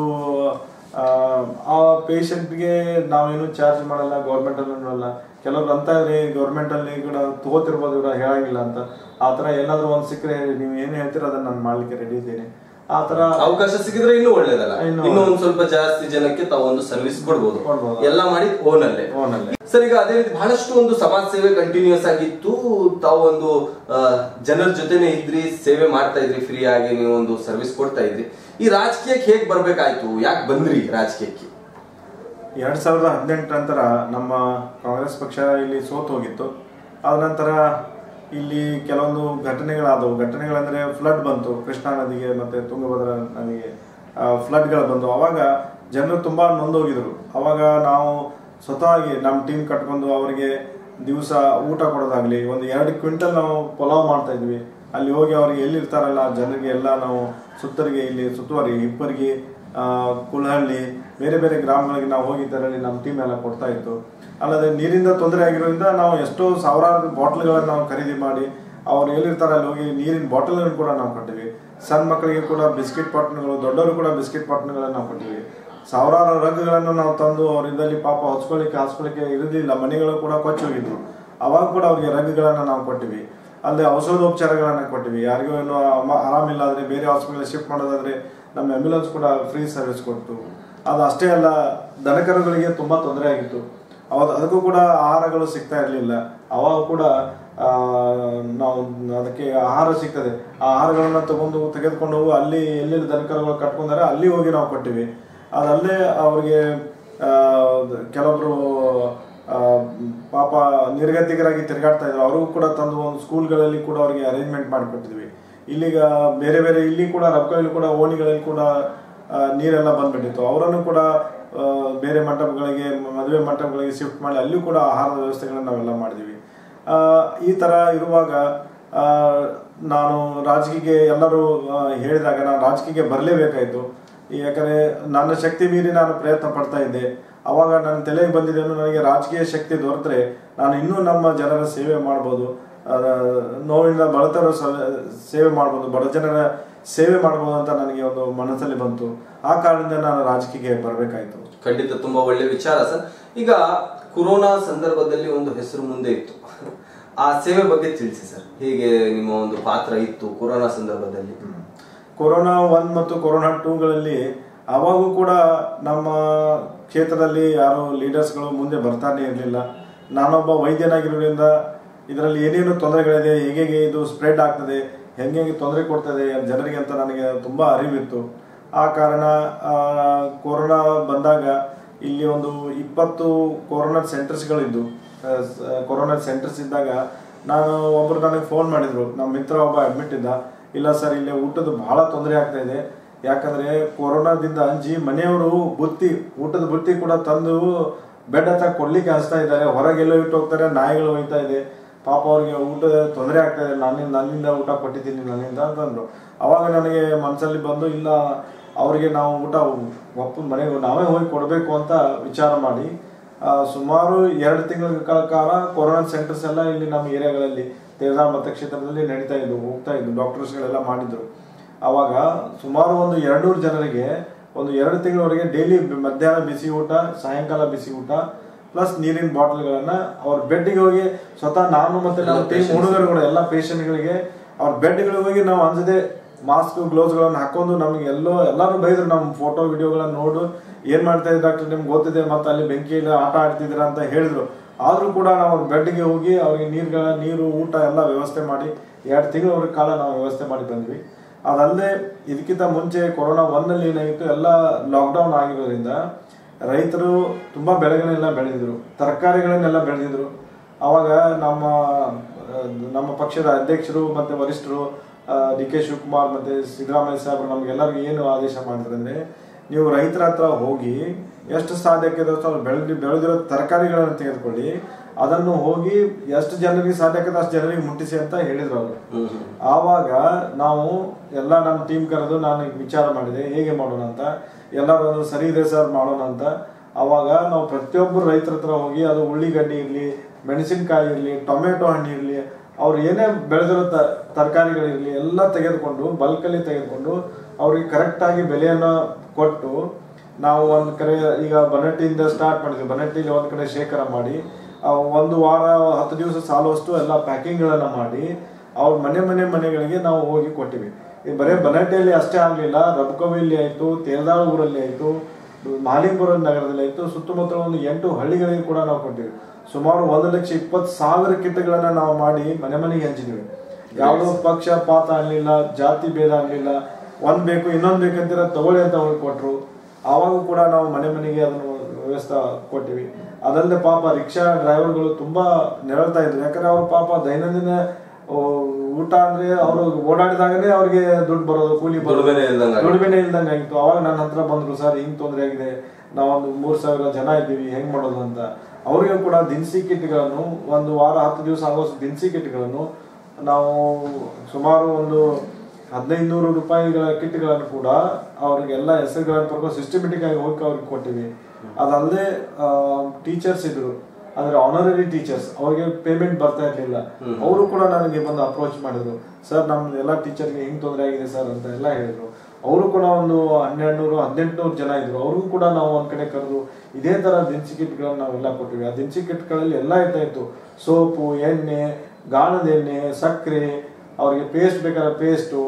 ಆ ಪೇಷಂಟ್ಗೆ ನಾವೇನು ಚಾರ್ಜ್ ಮಾಡಲ್ಲ, ಗೌರ್ಮೆಂಟ್ ಅಲ್ಲಿ ನೋಡಲ್ಲ. ಕೆಲವ್ರು ಅಂತ ಗೌರ್ಮೆಂಟ್ ಅಲ್ಲಿ ಕೂಡ ತಗೋತಿರ್ಬೋದು, ಕೂಡ ಹೇಳಂಗಿಲ್ಲ ಅಂತ. ಆತರ ಏನಾದ್ರು ಒಂದು ಸಿಕ್ಕರೆ ಹೇಳಿ, ನೀವು ಏನು ಹೇಳ್ತೀರ ಅದನ್ನ ನಾನು ಮಾಡ್ಲಿಕ್ಕೆ ರೆಡಿ ಇದ್ದೇನೆ. ಆ ತರ ಅವಕಾಶ ಸಿಕ್ಕಿದ್ರೆ ಇನ್ನೂ ಒಳ್ಳೇದಲ್ಲ, ಇನ್ನೂ ಒಂದ್ ಸ್ವಲ್ಪ ಜಾಸ್ತಿ ಜನಕ್ಕೆ ತಾವು ಒಂದು ಸರ್ವಿಸ್ ಕೊಡ್ಬೋದು. ಎಲ್ಲ ಮಾಡಿ ಓನಲ್ಲೇ. ಸರ್, ಈಗ ಅದೇ ರೀತಿ ಬಹಳಷ್ಟು ಒಂದು ಸಮಾಜ ಸೇವೆ ಕಂಟಿನ್ಯೂಸ್ ಆಗಿತ್ತು. ತಾವು ಒಂದು ಜನರ ಜೊತೆನೆ ಇದ್ರಿ, ಸೇವೆ ಮಾಡ್ತಾ ಇದ್ರಿ, ಫ್ರೀ ಆಗಿ ನೀವು ಒಂದು ಸರ್ವಿಸ್ ಕೊಡ್ತಾ ಇದ್ರಿ. ಈ ರಾಜಕೀಯಕ್ಕೆ ಹೇಗ್ ಬರ್ಬೇಕಾಯ್ತು, ಯಾಕೆ ಬಂದ್ರಿ ರಾಜಕೀಯಕ್ಕೆ? 2018 ನಂತರ ನಮ್ಮ ಕಾಂಗ್ರೆಸ್ ಪಕ್ಷ ಇಲ್ಲಿ ಸೋತು ಹೋಗಿತ್ತು. ಆದ ನಂತರ ಇಲ್ಲಿ ಕೆಲವೊಂದು ಘಟನೆಗಳಾದವು. ಘಟನೆಗಳಂದ್ರೆ ಫ್ಲಡ್ ಬಂತು, ಕೃಷ್ಣಾ ನದಿಗೆ ಮತ್ತೆ ತುಂಗಭದ್ರಾ ನದಿಗೆ ಫ್ಲಡ್ಗಳು ಬಂದು. ಅವಾಗ ಜನರು ತುಂಬಾ ನೊಂದೋಗಿದ್ರು. ಅವಾಗ ನಾವು ಸ್ವತಃ ನಮ್ಮ ಟೀಮ್ ಕಟ್ಕೊಂಡು ಅವರಿಗೆ ದಿವಸ ಊಟ ಕೊಡೋದಾಗ್ಲಿ, ಒಂದು 2 ಕ್ವಿಂಟಲ್ ನಾವು ಪಲಾವ್ ಮಾಡ್ತಾ ಇದ್ವಿ. ಅಲ್ಲಿ ಹೋಗಿ ಅವ್ರಿಗೆ ಎಲ್ಲಿರ್ತಾರಲ್ಲ ಜನರಿಗೆ ಎಲ್ಲ ನಾವು ಸುತ್ತರಿಗೆ, ಇಲ್ಲಿ ಸುತ್ತುವರಿ ಹಿಪ್ಪರಿಗೆ, ಕುಲಹಳ್ಳಿ, ಬೇರೆ ಬೇರೆ ಗ್ರಾಮಗಳಿಗೆ ನಾವು ಹೋಗಿ ಇದರಲ್ಲಿ ನಮ್ಮ ಟೀಮ್ ಎಲ್ಲ ಕೊಡ್ತಾ ಇತ್ತು. ಅಲ್ಲದೆ ನೀರಿಂದ ತೊಂದರೆ ಆಗಿರೋದ್ರಿಂದ ನಾವು ಎಷ್ಟೋ ಸಾವಿರಾರು ಬಾಟ್ಲ್ಗಳನ್ನು ನಾವು ಖರೀದಿ ಮಾಡಿ ಅವ್ರು ಎಲ್ಲಿರ್ತಾರೆ ಅಲ್ಲಿ ಹೋಗಿ ನೀರಿನ ಬಾಟಲ್ಗಳನ್ನು ಕೂಡ ನಾವು ಕೊಟ್ಟಿವಿ. ಸಣ್ಣ ಮಕ್ಕಳಿಗೆ ಕೂಡ ಬಿಸ್ಕಿಟ್ ಪಾಟ್ಗಳು, ದೊಡ್ಡವರು ಕೂಡ ಬಿಸ್ಕಿಟ್ ಪಾಟ್ಗಳನ್ನು ನಾವು ಕೊಟ್ಟಿವಿ. ಸಾವಿರಾರು ರಗ್ಗಳನ್ನು ನಾವು ತಂದು ಅವರಿಂದಲ್ಲಿ ಪಾಪ ಹಾಸ್ಕೊಳ್ಳಿಕ್ಕೆ ಇರಲಿಲ್ಲ, ಮನೆಗಳು ಕೂಡ ಕೊಚ್ಚಿ ಹೋಗಿದ್ರು. ಅವಾಗ ಕೂಡ ಅವ್ರಿಗೆ ರಗ್ಗಳನ್ನು ನಾವು ಕೊಟ್ಟಿವಿ. ಅಲ್ಲದೆ ಔಷಧೋಪಚಾರಗಳನ್ನು ಕೊಟ್ಟಿವಿ. ಯಾರಿಗೂ ಏನು ಆರಾಮಿಲ್ಲ ಆದರೆ ಬೇರೆ ಹಾಸ್ಪಿಟಲ್ ಶಿಫ್ಟ್ ಮಾಡೋದಾದ್ರೆ ನಮ್ಮ ಆಂಬ್ಯುಲೆನ್ಸ್ ಕೂಡ ಫ್ರೀ ಸರ್ವಿಸ್ ಕೊಟ್ಟು. ಅದು ಅಷ್ಟೇ ಅಲ್ಲ, ದನಕರುಗಳಿಗೆ ತುಂಬ ತೊಂದರೆ ಆಗಿತ್ತು. ಅದಕ್ಕೂ ಕೂಡ ಆಹಾರಗಳು ಸಿಗ್ತಾ ಇರಲಿಲ್ಲ. ಅವಾಗ ಕೂಡ ನಾವು ಅದಕ್ಕೆ ಆಹಾರ ಸಿಗ್ತದೆ, ಆ ಆಹಾರಗಳನ್ನ ತೆಗೆದುಕೊಂಡು ಹೋಗಿ ಅಲ್ಲಿ ಎಲ್ಲೆಲ್ಲಿ ದನಕರುಗಳು ಕಟ್ಕೊಂಡಾರೆ ಅಲ್ಲಿ ಹೋಗಿ ನಾವು ಕೊಟ್ಟಿವಿ. ಅದಲ್ಲೇ ಅವ್ರಿಗೆ ಕೆಲವೊಬ್ರು ಪಾಪ ನಿರ್ಗತಿಕರಾಗಿ ತಿರುಗಾಡ್ತಾ ಇದ್ರು, ಅವ್ರಿಗೂ ಕೂಡ ತಂದು ಒಂದು ಸ್ಕೂಲ್ಗಳಲ್ಲಿ ಕೂಡ ಅವ್ರಿಗೆ ಅರೇಂಜ್ಮೆಂಟ್ ಮಾಡಿಕೊಟ್ಟಿದ್ವಿ. ಇಲ್ಲಿಗ ಬೇರೆ ಬೇರೆ ಇಲ್ಲಿ ಕೂಡ ರಬ್ಕಲ್ಲಿ ಕೂಡ ಓಣಿಗಳಲ್ಲಿ ಕೂಡ ನೀರೆಲ್ಲ ಬಂದ್ಬಿಟ್ಟಿತ್ತು. ಅವರನ್ನು ಕೂಡ ಬೇರೆ ಮಂಟಪಗಳಿಗೆ, ಮದುವೆ ಮಂಟಪಗಳಿಗೆ ಶಿಫ್ಟ್ ಮಾಡಿ ಅಲ್ಲಿ ಕೂಡ ಆಹಾರದ ವ್ಯವಸ್ಥೆಗಳನ್ನು ನಾವೆಲ್ಲ ಮಾಡಿದ್ವಿ. ಈ ಥರ ಇರುವಾಗ ನಾನು ರಾಜಕೀಯಕ್ಕೆ ಎಲ್ಲರೂ ಹೇಳಿದಾಗ ನಾನು ರಾಜಕೀಯಕ್ಕೆ ಬರಲೇಬೇಕಾಯಿತು. ಯಾಕಂದರೆ ನನ್ನ ಶಕ್ತಿ ಮೀರಿ ನಾನು ಪ್ರಯತ್ನ ಪಡ್ತಾ ಇದ್ದೆ. ಅವಾಗ ನನ್ನ ತಲೆಗೆ ಬಂದಿದ್ದೇನು, ನನಗೆ ರಾಜಕೀಯ ಶಕ್ತಿ ದೊರೆತರೆ ನಾನು ಇನ್ನೂ ನಮ್ಮ ಜನರ ಸೇವೆ ಮಾಡ್ಬೋದು, ನೋವಿಂದ ಬಳತರು ಸೇವೆ ಮಾಡ್ಬೋದು, ಬಡ ಜನರ ಸೇವೆ ಮಾಡ್ಬೋದು ಅಂತ ನನಗೆ ಒಂದು ಮನಸ್ಸಲ್ಲಿ ಬಂತು. ಆ ಕಾರಣದಿಂದ ನಾನು ರಾಜಕೀಯಕ್ಕೆ ಬರಬೇಕಾಯ್ತು. ಖಂಡಿತ ತುಂಬಾ ಒಳ್ಳೆ ವಿಚಾರ ಸರ್. ಈಗ ಕೊರೋನಾ ಸಂದರ್ಭದಲ್ಲಿ ಒಂದು ಹೆಸರು ಮುಂದೆ ಇತ್ತು, ಆ ಸೇವೆ ಬಗ್ಗೆ ತಿಳಿಸಿ ಸರ್. ಹೇಗೆ ನಿಮ್ಮ ಒಂದು ಪಾತ್ರ ಇತ್ತು ಕೊರೋನಾ ಸಂದರ್ಭದಲ್ಲಿ? ಕೊರೋನಾ 1 ಮತ್ತು ಕೊರೋನಾ 2ಗಳಲ್ಲಿ ಅವಾಗೂ ಕೂಡ ನಮ್ಮ ಕ್ಷೇತ್ರದಲ್ಲಿ ಯಾರು ಲೀಡರ್ಸ್ಗಳು ಮುಂದೆ ಬರ್ತಾನೆ ಇರಲಿಲ್ಲ. ನಾನೊಬ್ಬ ವೈದ್ಯನಾಗಿರೋದ್ರಿಂದ ಇದರಲ್ಲಿ ಏನೇನು ತೊಂದರೆಗಳಿದೆ, ಹೇಗೆ ಇದು ಸ್ಪ್ರೆಡ್ ಆಗ್ತದೆ, ಹೆಂಗೆ ತೊಂದರೆ ಕೊಡ್ತದೆ ಜನರಿಗೆ ಅಂತ ನನಗೆ ತುಂಬ ಅರಿವಿತ್ತು. ಆ ಕಾರಣ ಕೊರೋನಾ ಬಂದಾಗ ಇಲ್ಲಿ ಒಂದು 20 ಕೊರೋನಾ ಸೆಂಟರ್ಸ್ಗಳಿದ್ದು, ಕೊರೋನಾ ಸೆಂಟರ್ಸ್ ಇದ್ದಾಗ ಒಬ್ಬರು ನನಗೆ ಫೋನ್ ಮಾಡಿದ್ರು, ನಮ್ಮ ಮಿತ್ರ ಒಬ್ಬ ಅಡ್ಮಿಟ್ ಇದ್ದ. ಇಲ್ಲ ಸರ್, ಇಲ್ಲಿ ಊಟದ ಬಹಳ ತೊಂದರೆ ಆಗ್ತಾ ಇದೆ, ಯಾಕಂದ್ರೆ ಕೊರೋನಾದಿಂದ ಅಂಜಿ ಮನೆಯವರು ಊಟದ ಬುತ್ತಿ ಕೂಡ ತಂದು ಬೆಡ್ ಹತ್ರ ಕೊಡ್ಲಿಕ್ಕೆ ಹಚ್ತಾ ಇದ್ದಾರೆ, ಹೊರಗೆಲ್ಲೋ ಇಟ್ಟು ಹೋಗ್ತಾರೆ, ನಾಯಿಗಳು ಹೋಯ್ತಾ ಇದೆ, ಪಾಪ ಅವ್ರಿಗೆ ಊಟದ ತೊಂದರೆ ಆಗ್ತಾ ಇದೆ, ನನ್ನಿಂದ ಊಟ ಕೊಟ್ಟಿದ್ದೀನಿ ನನ್ನಿಂದ ಅಂತಂದ್ರು. ಅವಾಗ ನನಗೆ ಮನಸ್ಸಲ್ಲಿ ಬಂದು, ಇಲ್ಲ ಅವ್ರಿಗೆ ನಾವು ಊಟ ಮನೆಗೆ ನಾವೇ ಹೋಗಿ ಕೊಡಬೇಕು ಅಂತ ವಿಚಾರ ಮಾಡಿ ಸುಮಾರು 2 ತಿಂಗಳ ಕಾಲ ಕೊರೋನಾ ಸೆಂಟರ್ಸ್ ಎಲ್ಲ ಇಲ್ಲಿ ನಮ್ಮ ಏರಿಯಾಗಳಲ್ಲಿ ತೇರದಾಳ್ ಮತಕ್ಷೇತ್ರದಲ್ಲಿ ಹೋಗ್ತಾ ಇದ್ದು ಡಾಕ್ಟರ್ಸ್ಗಳೆಲ್ಲ ಮಾಡಿದ್ರು. ಅವಾಗ ಸುಮಾರು ಒಂದು 200 ಜನರಿಗೆ ಒಂದು 2 ತಿಂಗಳವರೆಗೆ ಡೈಲಿ ಮಧ್ಯಾಹ್ನ ಬಿಸಿ ಊಟ, ಸಾಯಂಕಾಲ ಬಿಸಿ ಊಟ ಪ್ಲಸ್ ನೀರಿನ ಬಾಟಲ್ಗಳನ್ನ ಅವ್ರ ಬೆಡ್ಗೆ ಹೋಗಿ ಸ್ವತಃ ನಾನು ಮತ್ತೆ ನಮ್ಮ ಟೀಮ್ ಹುಡುಗರುಗಳು ಎಲ್ಲ ಪೇಷಂಟ್ಗಳಿಗೆ ಅವ್ರ ಬೆಡ್ಗಳಿಗೆ ಹೋಗಿ ನಾವು ಅಂಜದೆ ಮಾಸ್ಕ್ ಗ್ಲೌಸ್ಗಳನ್ನು ಹಾಕೊಂಡು ನಮ್ಗೆ ಎಲ್ಲರೂ ಬೈದ್ರು. ನಮ್ಮ ಫೋಟೋ ವಿಡಿಯೋಗಳನ್ನ ನೋಡು, ಏನ್ ಮಾಡ್ತಾ ಇದ್ರು ಡಾಕ್ಟರ್, ನಿಮ್ಗೆ ಗೊತ್ತಿದೆ, ಮತ್ತೆ ಅಲ್ಲಿ ಬೆಂಕಿಯಲ್ಲಿ ಆಟ ಆಡ್ತಿದ್ದೀರಾ ಅಂತ ಹೇಳಿದ್ರು. ಆದ್ರೂ ಕೂಡ ನಾವು ಅವ್ರ ಬೆಡ್ಗೆ ಹೋಗಿ ಅವ್ರಿಗೆ ನೀರು ಊಟ ಎಲ್ಲ ವ್ಯವಸ್ಥೆ ಮಾಡಿ 2 ತಿಂಗಳ ಕಾಲ ನಾವು ವ್ಯವಸ್ಥೆ ಮಾಡಿ ಬಂದ್ವಿ. ಅದಲ್ಲದೆ ಇದಕ್ಕಿಂತ ಮುಂಚೆ ಕೊರೋನಾ 1ನಲ್ಲಿ ಏನಾಗಿತ್ತು, ಎಲ್ಲ ಲಾಕ್ಡೌನ್ ಆಗಿರೋದ್ರಿಂದ ರೈತರು ತುಂಬಾ ಬೆಳೆಗಳನ್ನೆಲ್ಲ ಬೆಳೆದಿದ್ರು, ತರಕಾರಿಗಳನ್ನೆಲ್ಲ ಬೆಳೆದಿದ್ರು. ಅವಾಗ ನಮ್ಮ ಪಕ್ಷದ ಅಧ್ಯಕ್ಷರು ಮತ್ತೆ ವರಿಷ್ಠರು DK ಶಿವಕುಮಾರ್ ಮತ್ತೆ ಸಿದ್ದರಾಮಯ್ಯ ಸಾಹೇಬರು ನಮ್ಗೆಲ್ಲರಿಗೂ ಏನು ಆದೇಶ ಮಾಡಿದ್ರು ಅಂದ್ರೆ, ನೀವು ರೈತರ ಹತ್ರ ಹೋಗಿ ಎಷ್ಟು ಸಾಧ್ಯಕ್ಕೆ ಬೆಳೆದಿರೋ ತರಕಾರಿಗಳನ್ನು ತೆಗೆದುಕೊಳ್ಳಿ, ಅದನ್ನು ಹೋಗಿ ಎಷ್ಟು ಜನರಿಗೆ ಸಾಧ್ಯಕ್ಕೆ ಅಷ್ಟು ಜನರಿಗೆ ಮುಟ್ಟಿಸಿ ಅಂತ ಹೇಳಿದ್ರು ಅವರು. ಆವಾಗ ನಾವು ಎಲ್ಲ ನಮ್ಮ ಟೀಮ್ ಕರೆದು ನಾನು ವಿಚಾರ ಮಾಡಿದೆ, ಹೇಗೆ ಮಾಡೋಣ ಅಂತ. ಎಲ್ಲರೂ ಒಂದು ಸರಿ ಇದೆ ಸರ್ ಮಾಡೋಣ ಅಂತ. ಅವಾಗ ನಾವು ಪ್ರತಿಯೊಬ್ಬರು ರೈತರ ಹತ್ರ ಹೋಗಿ, ಅದು ಉಳ್ಳಿಗಡ್ಡಿ ಇರಲಿ, ಮೆಣಸಿನಕಾಯಿ ಇರಲಿ, ಟೊಮೆಟೊ ಹಣ್ಣು ಇರಲಿ, ಅವ್ರು ಏನೇ ಬೆಳೆದಿರೋ ತರಕಾರಿಗಳಿರಲಿ ಎಲ್ಲ ತೆಗೆದುಕೊಂಡು ಬಲ್ಕಲ್ಲಿ ತೆಗೆದುಕೊಂಡು ಅವ್ರಿಗೆ ಕರೆಕ್ಟಾಗಿ ಬೆಲೆಯನ್ನು ಕೊಟ್ಟು ನಾವು ಒಂದು ಕಡೆ ಈಗ ಬನಟ್ಟಿಯಿಂದ ಸ್ಟಾರ್ಟ್ ಮಾಡಿದ್ವಿ. ಬನಟ್ಟಿಲಿ ಒಂದು ಕಡೆ ಶೇಖರ ಮಾಡಿ 1 ವಾರ 10 ದಿವಸ ಸಾಲುವಷ್ಟು ಎಲ್ಲ ಪ್ಯಾಕಿಂಗ್ಗಳನ್ನು ಮಾಡಿ ಅವ್ರ ಮನೆಗಳಿಗೆ ನಾವು ಹೋಗಿ ಕೊಟ್ಟಿವಿ. ಈ ಬರೀ ಬನಟ್ಟಿಯಲ್ಲಿ ಅಷ್ಟೇ ಆಗಲಿಲ್ಲ, ರಬಕವಿಯಲ್ಲಿ ಆಯಿತು, ತೇರದಾಳ ಊರಲ್ಲಿ ಆಯಿತು, ಮಾಲಿಂಗಪುರ ನಗರದಲ್ಲಿ ಆಯಿತು, ಸುತ್ತಮುತ್ತಲ ಒಂದು 8 ಹಳ್ಳಿಗಳಿಗೆ ಕೂಡ ನಾವು ಕೊಟ್ಟಿವಿ. ಸುಮಾರು 1,20,000 ಕಿಟ್ಗಳನ್ನ ನಾವು ಮಾಡಿ ಮನೆಗೆ ಹಂಚಿದ್ವಿ. ಯಾವುದೋ ಪಕ್ಷ ಪಾತ ಆಗಲಿಲ್ಲ, ಜಾತಿ ಭೇದ ಆಗಲಿಲ್ಲ, ಒಂದ್ ಬೇಕು ಇನ್ನೊಂದು ಬೇಕಂತೀರ ತಗೊಳ್ಳಿ ಅಂತ ಅವ್ರಿಗೆ ಕೊಟ್ರು. ಆವಾಗ ಕೂಡ ನಾವು ಮನೆಗೆ ಅದನ್ನು ವ್ಯವಸ್ಥೆ ಕೊಟ್ಟಿವಿ. ಅದಲ್ಲದೆ ಪಾಪ ರಿಕ್ಷಾ ಡ್ರೈವರ್ಗಳು ತುಂಬಾ ನೆರಳ್ತಾ ಇದ್ರು, ಯಾಕಂದ್ರೆ ಅವ್ರ ಪಾಪ ದೈನಂದಿನ ಊಟ ಅಂದ್ರೆ ಅವರು ಓಡಾಡಿದಾಗನೇ ಅವ್ರಿಗೆ ದುಡ್ಡು ಬರೋದು, ಕೂಲಿ ದುಡಿಮೆನೆ ಇಲ್ದಂಗೆ ಆಗಿತ್ತು. ಅವಾಗ ನನ್ನ ಹತ್ರ ಬಂದ್ರು, ಸರ್ ಹಿಂಗ್ ತೊಂದರೆ ಆಗಿದೆ, ನಾವೊಂದು 3,000 ಜನ ಇದ್ದೀವಿ, ಹೆಂಗ್ ಮಾಡೋದು ಅಂತ. ಅವ್ರಿಗೆ ಕೂಡ ದಿನಸಿ ಕಿಟ್ಗಳನ್ನು 1 ವಾರ 10 ದಿವಸ ಆಗೋಷ್ಟು ದಿನಸಿ ಕಿಟ್ಗಳನ್ನು ನಾವು ಸುಮಾರು ಒಂದು 1,500 ರೂಪಾಯಿಗಳ ಕಿಟ್ಗಳನ್ನು ಕೂಡ ಅವ್ರಿಗೆಲ್ಲ ಹೆಸರುಗಳನ್ನು ಬರ್ಕೊಂಡು ಸಿಸ್ಟಮೆಟಿಕ್ ಆಗಿ ಹೋಗಿ ಅವ್ರಿಗೆ ಕೊಟ್ಟಿವಿ. ಅದಲ್ಲದೆ ಟೀಚರ್ಸ್ ಇದ್ರು, ಅಂದ್ರೆ ಆನರರಿ ಟೀಚರ್ಸ್, ಅವ್ರಿಗೆ ಪೇಮೆಂಟ್ ಬರ್ತಾ ಇರ್ಲಿಲ್ಲ. ಅವರು ಕೂಡ ನನಗೆ ಬಂದು ಅಪ್ರೋಚ್ ಮಾಡಿದ್ರು, ಸರ್ ನಮ್ದು ಎಲ್ಲ ಟೀಚರ್ಗೆ ಹೆಂಗ್ ತೊಂದರೆ ಆಗಿದೆ ಸರ್ ಅಂತ ಎಲ್ಲ ಹೇಳಿದ್ರು. ಅವರು ಕೂಡ ಒಂದು 1,200-1,800 ಜನ ಇದ್ರು. ಅವ್ರಿಗೂ ಕೂಡ ನಾವು ಒಂದ್ ಕಡೆ ಕರೆದು ಇದೇ ತರ ದಿನಸಿ ಕಿಟ್ಗಳನ್ನ ನಾವೆಲ್ಲ ಕೊಟ್ಟಿವಿ. ಆ ದಿನಸಿ ಕಿಟ್ಗಳಲ್ಲಿ ಎಲ್ಲ ಇರ್ತಾ, ಸೋಪು, ಎಣ್ಣೆ, ಗಾಣದ ಎಣ್ಣೆ, ಸಕ್ಕರೆ, ಅವ್ರಿಗೆ ಪೇಸ್ಟ್ ಬೇಕಾದ್ರೆ ಪೇಸ್ಟು,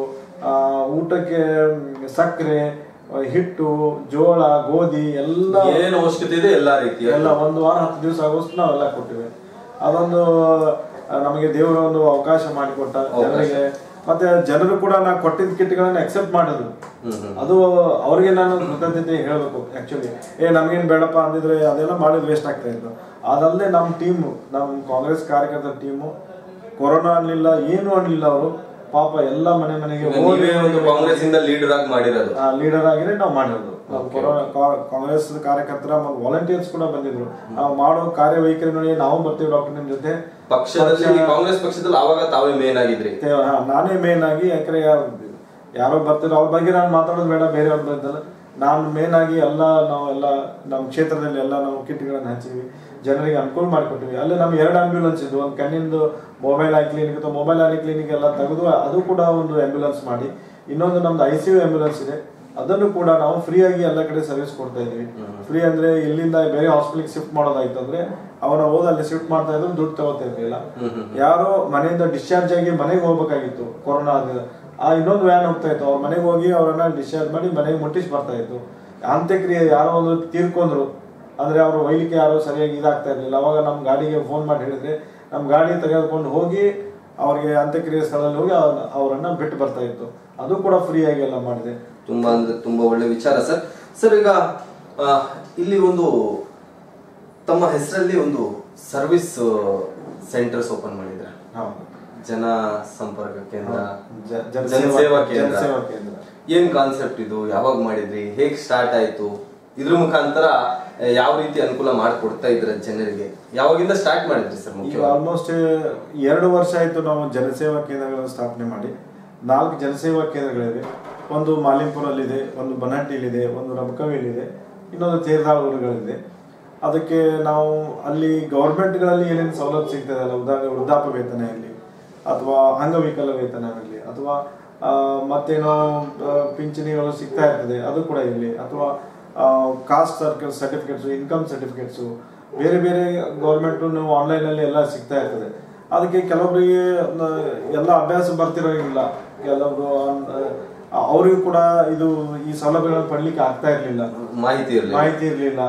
ಊಟಕ್ಕೆ ಸಕ್ಕರೆ, ಹಿಟ್ಟು, ಜೋಳ, ಗೋಧಿ ಎಲ್ಲ ಏನು ಅವಶ್ಯಕತೆ ಇದೆ ಎಲ್ಲ ರೀತಿ ಎಲ್ಲ 1 ವಾರ 10 ದಿವಸ ಆಗೋಷ್ಟು ನಾವೆಲ್ಲ ಕೊಟ್ಟಿವಿ. ಅದೊಂದು ನಮಗೆ ದೇವರ ಒಂದು ಅವಕಾಶ ಮಾಡಿಕೊಟ್ಟ ಜನರಿಗೆ. ಮತ್ತೆ ಜನರು ಕೂಡ ನಾ ಕೊಟ್ಟಿದ್ದ ಕಿಟ್ಗಳನ್ನ ಅಕ್ಸೆಪ್ಟ್ ಮಾಡಿದ್ರು. ಅದು ಅವ್ರಿಗೆ ನಾನು ಕೃತಜ್ಞತೆ ಹೇಳ್ಬೇಕು. ಆಕ್ಚುಲಿ ನಮ್ಗೇನ್ ಬೇಡಪ್ಪ ಅಂದಿದ್ರೆ ಅದೆಲ್ಲ ಮಾಡಿ ವೇಸ್ಟ್ ಆಗ್ತಾ ಇತ್ತು. ಅದಲ್ಲದೆ ನಮ್ಮ ಟೀಮು, ನಮ್ಮ ಕಾಂಗ್ರೆಸ್ ಕಾರ್ಯಕರ್ತರ ಟೀಮು ಕೊರೋನಾ ಅನ್ಲಿಲ್ಲ, ಏನು ಅನ್ಲಿಲ್ಲ. ಅವರು ಪಾಪ ಎಲ್ಲ ಮನೆಗೆ ಕಾಂಗ್ರೆಸ್ ಇಂದ ಲೀಡರ್ ಆಗಿ ಮಾಡಿರೋದು, ಲೀಡರ್ ಆಗಿನೇ ನಾವು ಮಾಡಿರೋದು. ಕಾಂಗ್ರೆಸ್ ಕಾರ್ಯಕರ್ತರ ವಾಲಂಟಿಯರ್ಸ್ ಕೂಡ ಬಂದಿದ್ರು. ನಾವು ಮಾಡೋ ಕಾರ್ಯವೈಖರಿ ನೋಡಿ ನಾವು ಬರ್ತೀವಿ ಡಾಕ್ಟರ್ ನಿಮ್ ಜೊತೆ. ಪಕ್ಷದಲ್ಲಿ ಕಾಂಗ್ರೆಸ್ ಪಕ್ಷದಲ್ಲಿ ಅವಾಗ ತಾವೇ ಮೇನ್ ಆಗಿದ್ರಿ? ನಾನೇ ಮೇನ್ ಆಗಿ, ಯಾಕಂದ್ರೆ ಯಾರೋ ಬರ್ತಿದ್ರು ಅವ್ರ ಬಗ್ಗೆ ನಾನು ಮಾತಾಡೋದು ಬೇಡ, ಬೇರೆಯವ್ರ ಬದ್ದಲ್ಲ ನಾನು ಮೇನ್ ಆಗಿ ನಾವೆಲ್ಲ ನಮ್ಮ ಕ್ಷೇತ್ರದಲ್ಲಿ ಎಲ್ಲ ನಾವು ಕಿಟ್ಗಳನ್ನು ಹಚ್ಚಿವಿ, ಜನರಿಗೆ ಅನುಕೂಲ ಮಾಡಿಕೊಟ್ಟಿವಿ. ಅಲ್ಲೇ ನಮ್ಗೆ 2 ಆಂಬ್ಯುಲೆನ್ಸ್ ಇದ್ವು, ಒಂದು ಕಣ್ಣಿಂದು ಮೊಬೈಲ್ ಐ ಕ್ಲಿನಿಕ್ ಅಥವಾ ಮೊಬೈಲ್ ಐ ಕ್ಲಿನಿಕ್ ಎಲ್ಲ ತೆಗೆದು ಅದು ಕೂಡ ಒಂದು ಆಂಬ್ಯುಲೆನ್ಸ್ ಮಾಡಿ, ಇನ್ನೊಂದು ನಮ್ದು ICU ಆಂಬ್ಯುಲೆನ್ಸ್ ಇದೆ, ಅದನ್ನು ಕೂಡ ನಾವು ಫ್ರೀ ಆಗಿ ಎಲ್ಲ ಕಡೆ ಸರ್ವಿಸ್ ಕೊಡ್ತಾ ಇದೀವಿ. ಫ್ರೀ ಅಂದ್ರೆ ಇಲ್ಲಿಂದ ಬೇರೆ ಹಾಸ್ಪಿಟಲ್ ಶಿಫ್ಟ್ ಮಾಡೋದಾಯ್ತು ಅಂದ್ರೆ ಅವನ ಅಲ್ಲಿ ಶಿಫ್ಟ್ ಮಾಡ್ತಾ ಇದ್ರು, ದುಡ್ಡು ತಗೋತಾ ಇರ್ಲಿಲ್ಲ. ಯಾರೋ ಮನೆಯಿಂದ ಡಿಸ್ಚಾರ್ಜ್ ಆಗಿ ಮನೆಗೆ ಹೋಗ್ಬೇಕಾಗಿತ್ತು ಕೊರೋನಾ ಆದ, ಇನ್ನೊಂದು ವ್ಯಾನ್ ಹೋಗ್ತಾ ಇತ್ತು, ಅವ್ರ ಮನೆಗೆ ಹೋಗಿ ಅವರನ್ನ ಡಿಸ್ಚಾರ್ಜ್ ಮಾಡಿ ಮನೆಗೆ ಮುಟ್ಟಿಸಿ ಬರ್ತಾ ಇತ್ತು. ಅಂತ್ಯಕ್ರಿಯೆ ಯಾರೋ ಒಂದು ತೀರ್ಕೊಂಡ್ರು ಅಂದ್ರೆ ಅವ್ರ ಒಯ್ಲಿಕ್ಕೆ ಯಾರೋ ಸರಿಯಾಗಿ ಇದಾಗ್ತಾ ಇರ್ಲಿಲ್ಲ, ಅವಾಗ ನಮ್ಮ ಗಾಡಿಗೆ ಫೋನ್ ಮಾಡಿ ಹೇಳಿದ್ರೆ ನಮ್ಮ ಗಾಡಿ ತೆಗೆದುಕೊಂಡು ಹೋಗಿ ಅವ್ರಿಗೆ ಅಂತ್ಯಕ್ರಿಯೆ ಸ್ಥಳದಲ್ಲಿ ಹೋಗಿ ಅವರನ್ನ ಬಿಟ್ಟು ಬರ್ತಾ ಇತ್ತು. ಅದು ಕೂಡ ಫ್ರೀ ಆಗಿ ಎಲ್ಲ ಮಾಡಿದೆ. ತುಂಬಾ ಅಂದ್ರೆ ತುಂಬಾ ಒಳ್ಳೆ ವಿಚಾರ ಸರ್. ಸರ್ ಈಗ ಇಲ್ಲಿ ಒಂದು ತಮ್ಮ ಹೆಸರಲ್ಲಿ ಒಂದು ಸರ್ವಿಸ್ ಸೆಂಟರ್ಸ್ ಓಪನ್ ಮಾಡಿದ್ರ, ಜನ ಸಂಪರ್ಕ ಕೇಂದ್ರ, ಜನಸೇವಾ ಕೇಂದ್ರ. ಏನ್ ಕಾನ್ಸೆಪ್ಟ್ ಇದು, ಯಾವಾಗ ಮಾಡಿದ್ರಿ, ಹೇಗ್ ಸ್ಟಾರ್ಟ್ ಆಯ್ತು, ಇದ್ರ ಮುಖಾಂತರ ಯಾವ ರೀತಿ ಅನುಕೂಲ ಮಾಡಿಕೊಡ್ತಾ ಇದ್ರ ಜನರಿಗೆ, ಯಾವಾಗಿಂದ ಸ್ಟಾರ್ಟ್ ಮಾಡಿದ್ರಿ ಸರ್? ಈಗ ಆಲ್ಮೋಸ್ಟ್ 2 ವರ್ಷ ಆಯ್ತು ನಾವು ಜನಸೇವಾ ಕೇಂದ್ರಗಳನ್ನು ಸ್ಥಾಪನೆ ಮಾಡಿ. 4 ಜನಸೇವಾ ಕೇಂದ್ರಗಳಿವೆ. ಒಂದು ಮಾಲಿಂಪುರಲ್ಲಿದೆ, ಒಂದು ಬನಹಟ್ಟಿಯಲ್ಲಿದೆ, ಒಂದು ರಬಕವಿಯಲ್ಲಿದೆ, ಇನ್ನೊಂದು ತೇರದಾಳೂರುಗಳಿದೆ. ಅದಕ್ಕೆ ನಾವು ಅಲ್ಲಿ ಗೌರ್ಮೆಂಟ್ಗಳಲ್ಲಿ ಏನೇನು ಸವಲತ್ತು ಸಿಗ್ತದೆ ಅಲ್ಲ, ಉದಾಹರಣೆ ವೃದ್ಧಾಪ್ಯ ವೇತನ ಇರಲಿ ಅಥವಾ ಅಂಗವಿಕಲ ವೇತನ ಇರಲಿ ಅಥವಾ ಮತ್ತೇನೋ ಪಿಂಚಣಿಗಳು ಸಿಗ್ತಾ ಇರ್ತದೆ ಅದು ಕೂಡ ಇರಲಿ, ಅಥವಾ ಕಾಸ್ಟ್ ಸರ್ಟಿಫಿಕೇಟ್ಸು, ಇನ್ಕಮ್ ಸರ್ಟಿಫಿಕೇಟ್ಸು, ಬೇರೆ ಬೇರೆ ಗೌರ್ಮೆಂಟು ನಾವು ಆನ್ಲೈನಲ್ಲಿ ಎಲ್ಲ ಸಿಗ್ತಾ ಇರ್ತದೆ. ಅದಕ್ಕೆ ಕೆಲವೊಬ್ಬರಿಗೆ ಎಲ್ಲ ಅಭ್ಯಾಸ ಬರ್ತಿರೋಂಗಿಲ್ಲ, ಕೆಲವರು ಅವರಿಗೂ ಕೂಡ ಈ ಸೌಲಭ್ಯಗಳನ್ನು ಪಡ್ಲಿಕ್ಕೆ ಆಗ್ತಾ ಇರ್ಲಿಲ್ಲ, ಮಾಹಿತಿ ಇರ್ಲಿಲ್ಲ.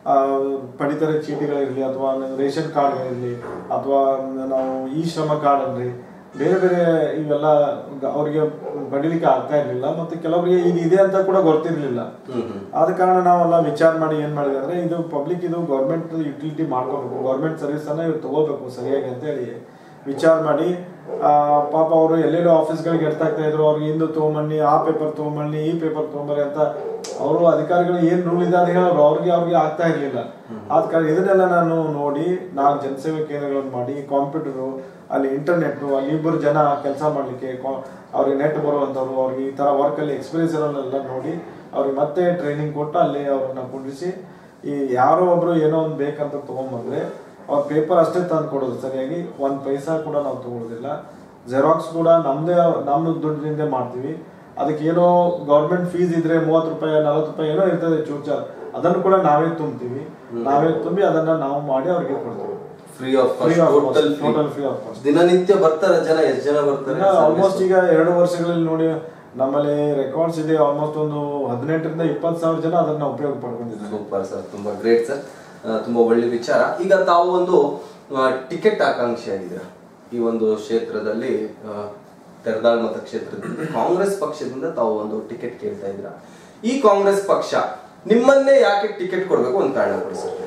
ಪಡಿತರ ಚೀಟಿಗಳಿರ್ಲಿ ಅಥವಾ ರೇಷನ್ ಕಾರ್ಡ್ಗಳಿರ್ಲಿ ಅಥವಾ ನಾವು ಈ ಶ್ರಮ ಕಾರ್ಡ್ ಅನ್ರಿ, ಬೇರೆ ಬೇರೆ ಇವೆಲ್ಲ ಅವ್ರಿಗೆ ಪಡಿಲಿಕ್ಕೆ ಆಗ್ತಾ ಇರ್ಲಿಲ್ಲ. ಮತ್ತೆ ಕೆಲವರಿಗೆ ಇದೆ ಅಂತ ಕೂಡ ಗೊತ್ತಿರ್ಲಿಲ್ಲ. ಆದ ಕಾರಣ ನಾವೆಲ್ಲ ವಿಚಾರ ಮಾಡಿ ಏನ್ ಮಾಡಿದೆ ಅಂದ್ರೆ, ಇದು ಪಬ್ಲಿಕ್ ಗೌರ್ಮೆಂಟ್ ಯುಟಿಲಿಟಿ ಮಾಡ್ಕೋಬೇಕು, ಗೌರ್ಮೆಂಟ್ ಸರ್ವಿಸ್ ಅನ್ನ ಇವ್ರು ತಗೋಬೇಕು ಸರಿಯಾಗಿ ಅಂತ ಹೇಳಿ ವಿಚಾರ ಮಾಡಿ, ಪಾಪ ಅವರು ಎಲ್ಲೆಲ್ಲೋ ಆಫೀಸ್ಗಳಿಗೆ ಎಡ್ತಾಗ್ತಾ ಇದ್ರು, ಅವ್ರಿಗೆ ಇಂದು ತಗೊಂಬನ್ನಿ, ಆ ಪೇಪರ್ ತಗೊಂಬನ್ನಿ, ಈ ಪೇಪರ್ ತಗೊಂಬರ್ರಿ ಅಂತ ಅವರು ಅಧಿಕಾರಿಗಳು ಏನ್ ರೂಲ್ ಇದೆ ಅಂತ ಹೇಳೋರು, ಅವ್ರಿಗೆ ಆಗ್ತಾ ಇರ್ಲಿಲ್ಲ. ಆದ ಕಾರಣ ಇದನ್ನೆಲ್ಲ ನಾನು ನೋಡಿ 4 ಜನಸೇವಾ ಕೇಂದ್ರಗಳನ್ನು ಮಾಡಿ, ಕಂಪ್ಯೂಟರು, ಅಲ್ಲಿ ಇಂಟರ್ನೆಟ್, ಅಲ್ಲಿ 2 ಜನ ಕೆಲಸ ಮಾಡ್ಲಿಕ್ಕೆ, ಅವ್ರಿಗೆ ನೆಟ್ ಬರುವಂತವ್ರು, ಅವ್ರಿಗೆ ಈ ತರ ವರ್ಕ್ ಅಲ್ಲಿ ಎಕ್ಸ್ಪೀರಿಯನ್ಸ್ ಇರೋಲ್ಲ ನೋಡಿ ಅವ್ರಿಗೆ ಮತ್ತೆ ಟ್ರೈನಿಂಗ್ ಕೊಟ್ಟು ಅಲ್ಲಿ ಅವ್ರನ್ನ ಕುಂಡಿಸಿ, ಈ ಯಾರೋ ಒಬ್ರು ಏನೋ ಒಂದು ಬೇಕಂತ ತಗೊಂಡ್ಬಂದ್ರೆ ಅವ್ರ ಪೇಪರ್ ಅಷ್ಟೇ ತಂದು ಕೊಡೋದು, ಸರಿಯಾಗಿ 1 ಪೈಸಾ ಕೂಡ ನಾವು ತಗೊಳ್ಳೋದಿಲ್ಲ. ಜೆರಾಕ್ಸ್ ಕೂಡ ನಮ್ಮ ದುಡ್ಡಿನಿಂದ ಮಾಡ್ತೀವಿ. ಅದಕ್ಕೆ ಏನೋ ಗೌರ್ಮೆಂಟ್ ಫೀಸ್ ಇದ್ರೆ 30 ರೂಪಾಯಿ 40 ರೂಪಾಯಿ ಏನೋ ಇರ್ತದೆ ಚೂರ್ಚಾರ್, ಅದನ್ನು ಕೂಡ ನಾವೇ ತುಂಬಿ ಅದನ್ನ ನಾವು ಮಾಡಿ ಅವ್ರಿಗೆ ಕೊಡ್ತೀವಿ. Free of cost. ದಿನನಿತ್ಯ ಬರ್ತಾರೆ ಜನ, ಎಷ್ಟು ಜನ ಬರ್ತಾರೆ? ಆಲ್ಮೋಸ್ಟ್ ಈಗ 2 ವರ್ಷಗಳಲ್ಲಿ ನೋಡಿ ನಮ್ಮಲ್ಲಿ ರೆಕಾರ್ಡ್ಸ್ ಇದೆ, ಆಲ್ಮೋಸ್ಟ್ ಒಂದು 18ರಿಂದ 20,000 ಜನ ಅದನ್ನ ಉಪಯೋಗ ಪಡ್ಕೊಂಡಿದ್ದಾರೆ. ಸೂಪರ್ ಸರ್, ತುಂಬಾ ಗ್ರೇಟ್ ಸರ್, ತುಂಬಾ ಒಳ್ಳೆ ವಿಚಾರ. ಈಗ ತಾವು ಒಂದು ಟಿಕೆಟ್ ಆಕಾಂಕ್ಷಿ ಆಗಿದ್ದೀರಾ ಈ ಒಂದು ಕ್ಷೇತ್ರದಲ್ಲಿ, ತೆರದಾಳ್ ಮತ ಕ್ಷೇತ್ರದಲ್ಲಿ ಕಾಂಗ್ರೆಸ್ ಪಕ್ಷದಿಂದ ತಾವು ಒಂದು ಟಿಕೆಟ್ ಕೇಳ್ತಾ ಇದ್ದೀರಾ. ಈ ಕಾಂಗ್ರೆಸ್ ಪಕ್ಷ ನಿಮ್ಮನ್ನೇ ಯಾಕೆ ಟಿಕೆಟ್ ಕೊಡ್ಬೇಕು ಒಂದು ಕಾರಣ ಕೊಡಿ ಸರ್.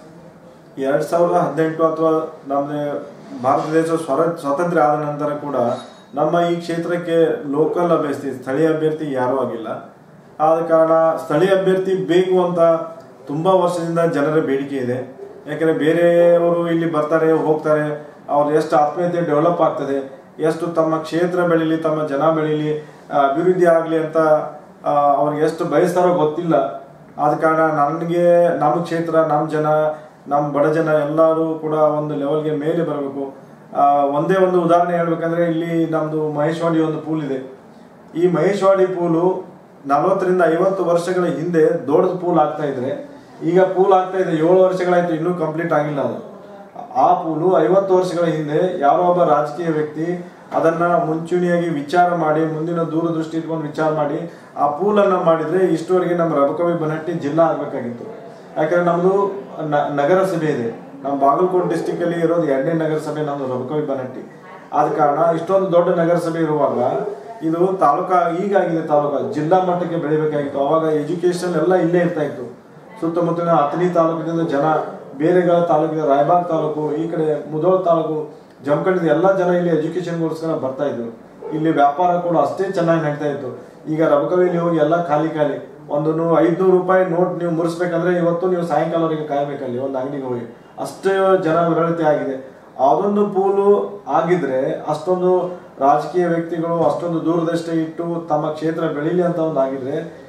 2018 ಅಥವಾ ನಮ್ದು ಭಾರತ ದೇಶ ಸ್ವಾತಂತ್ರ್ಯ ಆದ ನಂತರ ಕೂಡ ನಮ್ಮ ಈ ಕ್ಷೇತ್ರಕ್ಕೆ ಲೋಕಲ್ ಅಭ್ಯರ್ಥಿ, ಸ್ಥಳೀಯ ಅಭ್ಯರ್ಥಿ ಯಾರೂ ಆಗಿಲ್ಲ. ಆದ ಕಾರಣ ಸ್ಥಳೀಯ ಅಭ್ಯರ್ಥಿ ಬೇಕು ಅಂತ ತುಂಬಾ ವರ್ಷದಿಂದ ಜನರ ಬೇಡಿಕೆ ಇದೆ. ಯಾಕಂದ್ರೆ ಬೇರೆಯವರು ಇಲ್ಲಿ ಬರ್ತಾರೆ ಹೋಗ್ತಾರೆ, ಅವ್ರು ಎಷ್ಟು ಆತ್ಮೀಯತೆ ಡೆವಲಪ್ ಆಗ್ತದೆ, ಎಷ್ಟು ತಮ್ಮ ಕ್ಷೇತ್ರ ಬೆಳೀಲಿ, ತಮ್ಮ ಜನ ಬೆಳೀಲಿ, ಅಭಿವೃದ್ಧಿ ಆಗಲಿ ಅಂತ ಅವ್ರಿಗೆ ಎಷ್ಟು ಬಯಸ್ತಾರೋ ಗೊತ್ತಿಲ್ಲ. ಆದ ಕಾರಣ ನನಗೆ ನಮ್ಮ ಕ್ಷೇತ್ರ, ನಮ್ಮ ಜನ, ನಮ್ಮ ಬಡ ಜನ ಎಲ್ಲರೂ ಕೂಡ ಒಂದು ಲೆವೆಲ್ಗೆ ಮೇಲೆ ಬರಬೇಕು. ಒಂದೇ ಒಂದು ಉದಾಹರಣೆ ಹೇಳ್ಬೇಕಂದ್ರೆ, ಇಲ್ಲಿ ನಮ್ದು ಮಹೇಶ್ವಾಡಿ ಒಂದು ಪೂಲ್ ಇದೆ. ಈ ಮಹೇಶ್ವಾಡಿ ಪೂಲು 40ರಿಂದ 50 ವರ್ಷಗಳ ಹಿಂದೆ ದೊಡ್ಡ ಪೂಲ್ ಆಗ್ತಾ ಇದ್ರೆ, ಈಗ ಪೂಲ್ ಆಗ್ತಾ ಇದೆ 7 ವರ್ಷಗಳಾಯ್ತು, ಇನ್ನೂ ಕಂಪ್ಲೀಟ್ ಆಗಿಲ್ಲ ಅದು. ಆ ಪೂಲು 50 ವರ್ಷಗಳ ಹಿಂದೆ ಯಾರೋ ಒಬ್ಬ ರಾಜಕೀಯ ವ್ಯಕ್ತಿ ಅದನ್ನ ಮುಂಚೂಣಿಯಾಗಿ ವಿಚಾರ ಮಾಡಿ, ಮುಂದಿನ ದೂರದೃಷ್ಟಿ ಇಟ್ಕೊಂಡು ವಿಚಾರ ಮಾಡಿ ಆ ಪೂಲ್ ಅನ್ನ ಮಾಡಿದ್ರೆ ಇಷ್ಟವರೆಗೆ ನಮ್ಮ ರಬಕವಿ ಬನಹಟ್ಟಿ ಜಿಲ್ಲಾ ಆಗ್ಬೇಕಾಗಿತ್ತು. ಯಾಕಂದ್ರೆ ನಮ್ದು ನಗರಸಭೆ ಇದೆ, ನಮ್ಮ ಬಾಗಲಕೋಟೆ ಡಿಸ್ಟಿಕ್ ಅಲ್ಲಿ ಇರೋದು 2ನೇ ನಗರಸಭೆ ನಮ್ದು ರಬಕವಿ ಬನಹಟ್ಟಿ. ಆದ ಕಾರಣ ಇಷ್ಟೊಂದು ದೊಡ್ಡ ನಗರಸಭೆ ಇರುವಾಗ ಇದು ತಾಲೂಕಾ, ಈಗಾಗಿದೆ ತಾಲೂಕಾ, ಜಿಲ್ಲಾ ಮಟ್ಟಕ್ಕೆ ಬೆಳಿಬೇಕಾಗಿತ್ತು. ಅವಾಗ ಎಜುಕೇಶನ್ ಎಲ್ಲ ಇಲ್ಲೇ ಇರ್ತಾ ಇತ್ತು. ಸುತ್ತಮುತ್ತಲಿನ ಅಥಣಿ ತಾಲೂಕಿನಿಂದ ಜನ, ಬೇರೆಗಳ ತಾಲೂಕಿನ ರಾಯಬಾಗ್ ತಾಲೂಕು, ಈ ಕಡೆ ಮುಧೋಳ ತಾಲೂಕು, ಜಮಖಂಡಿದ ಎಲ್ಲ ಜನ ಇಲ್ಲಿ ಎಜುಕೇಶನ್ಗೋಸ್ಕರ ಬರ್ತಾ ಇದ್ರು. ಇಲ್ಲಿ ವ್ಯಾಪಾರ ಕೂಡ ಅಷ್ಟೇ ಚೆನ್ನಾಗಿ ನಡೀತಾ ಇತ್ತು. ಈಗ ರಬಕವಿಯಲ್ಲಿ ಹೋಗಿ ಎಲ್ಲ ಖಾಲಿ. ಒಂದು 500 ರೂಪಾಯಿ ನೋಟ್ ನೀವು ಮುರಿಸ್ಬೇಕಂದ್ರೆ ಇವತ್ತು ನೀವು ಸಾಯಂಕಾಲವರೆಗೆ ಕಾಯ್ಬೇಕಲ್ಲಿ ಒಂದು ಅಂಗಡಿಗೆ ಹೋಗಿ, ಅಷ್ಟೇ ಜನ ವಿರಳತೆ ಆಗಿದೆ. ಅದೊಂದು ಪೂಲು ಆಗಿದ್ರೆ ಅಷ್ಟೊಂದು ರಾಜಕೀಯ ವ್ಯಕ್ತಿಗಳು ಅಷ್ಟೊಂದು ದೂರದೃಷ್ಟಿ ಇಟ್ಟು ತಮ್ಮ ಕ್ಷೇತ್ರ ಬೆಳೀಲಿ ಅಂತ ಒಂದು ಆಗಿದ್ರೆ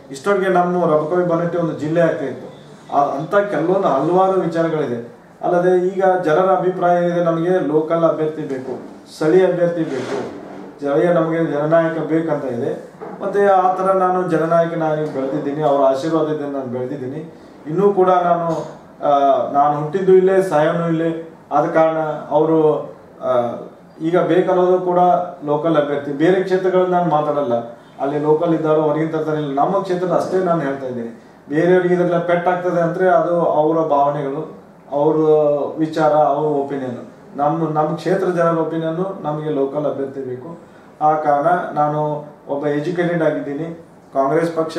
ಇಷ್ಟೊಂದಿಗೆ ನಮ್ಮ ರಬಕವಿ ಬನ್ನಟ್ಟಿ ಒಂದು ಜಿಲ್ಲೆ ಆಗ್ತಾ ಇತ್ತು. ಅಂತ ಕೆಲವೊಂದು ಹಲವಾರು ವಿಚಾರಗಳಿದೆ. ಅಲ್ಲದೆ ಈಗ ಜನರ ಅಭಿಪ್ರಾಯ ಏನಿದೆ, ನಮಗೆ ಲೋಕಲ್ ಅಭ್ಯರ್ಥಿ ಬೇಕು, ಸ್ಥಳೀಯ ಅಭ್ಯರ್ಥಿ ಬೇಕು, ನಮಗೆ ಜನನಾಯಕ ಬೇಕಂತ ಇದೆ. ಮತ್ತೆ ಆ ಥರ ನಾನು ಜನನಾಯಕನಾಗಿ ಬೆಳೆದಿದ್ದೀನಿ, ಅವರ ಆಶೀರ್ವಾದದಿಂದ ನಾನು ಬೆಳೆದಿದ್ದೀನಿ. ಇನ್ನೂ ಕೂಡ ನಾನು ಹುಟ್ಟಿದ್ದು ಇಲ್ಲೇ, ಸಾಯೋನು ಇಲ್ಲೇ. ಆದ ಕಾರಣ ಅವರು ಈಗ ಬೇಕನ್ನೋದು ಕೂಡ ಲೋಕಲ್ ಅಭ್ಯರ್ಥಿ. ಬೇರೆ ಕ್ಷೇತ್ರಗಳಲ್ಲಿ ನಾನು ಮಾತಾಡಲ್ಲ, ಅಲ್ಲಿ ಲೋಕಲ್ ಇದ್ದಾರೋ ಹೊರಗಿನ ತರ್ತಾರೆ. ನಮ್ಮ ಕ್ಷೇತ್ರದ ಅಷ್ಟೇ ನಾನು ಹೇಳ್ತಾ ಇದ್ದೀನಿ. ಬೇರೆಯವ್ರಿಗೆ ಇದೆಲ್ಲ ಪೆಟ್ಟಾಗ್ತದೆ ಅಂದರೆ ಅದು ಅವರ ಭಾವನೆಗಳು, ಅವ್ರ ವಿಚಾರ, ಅವ್ರ ಒಪಿನಿಯನ್. ನಮ್ಮ ಕ್ಷೇತ್ರ ಜನರ ಒಪಿನಿಯನ್, ನಮಗೆ ಲೋಕಲ್ ಅಭ್ಯರ್ಥಿ ಬೇಕು. ಆ ಕಾರಣ ನಾನು ಒಬ್ಬ ಎಜುಕೇಟೆಡ್ ಆಗಿದ್ದೀನಿ. ಕಾಂಗ್ರೆಸ್ ಪಕ್ಷ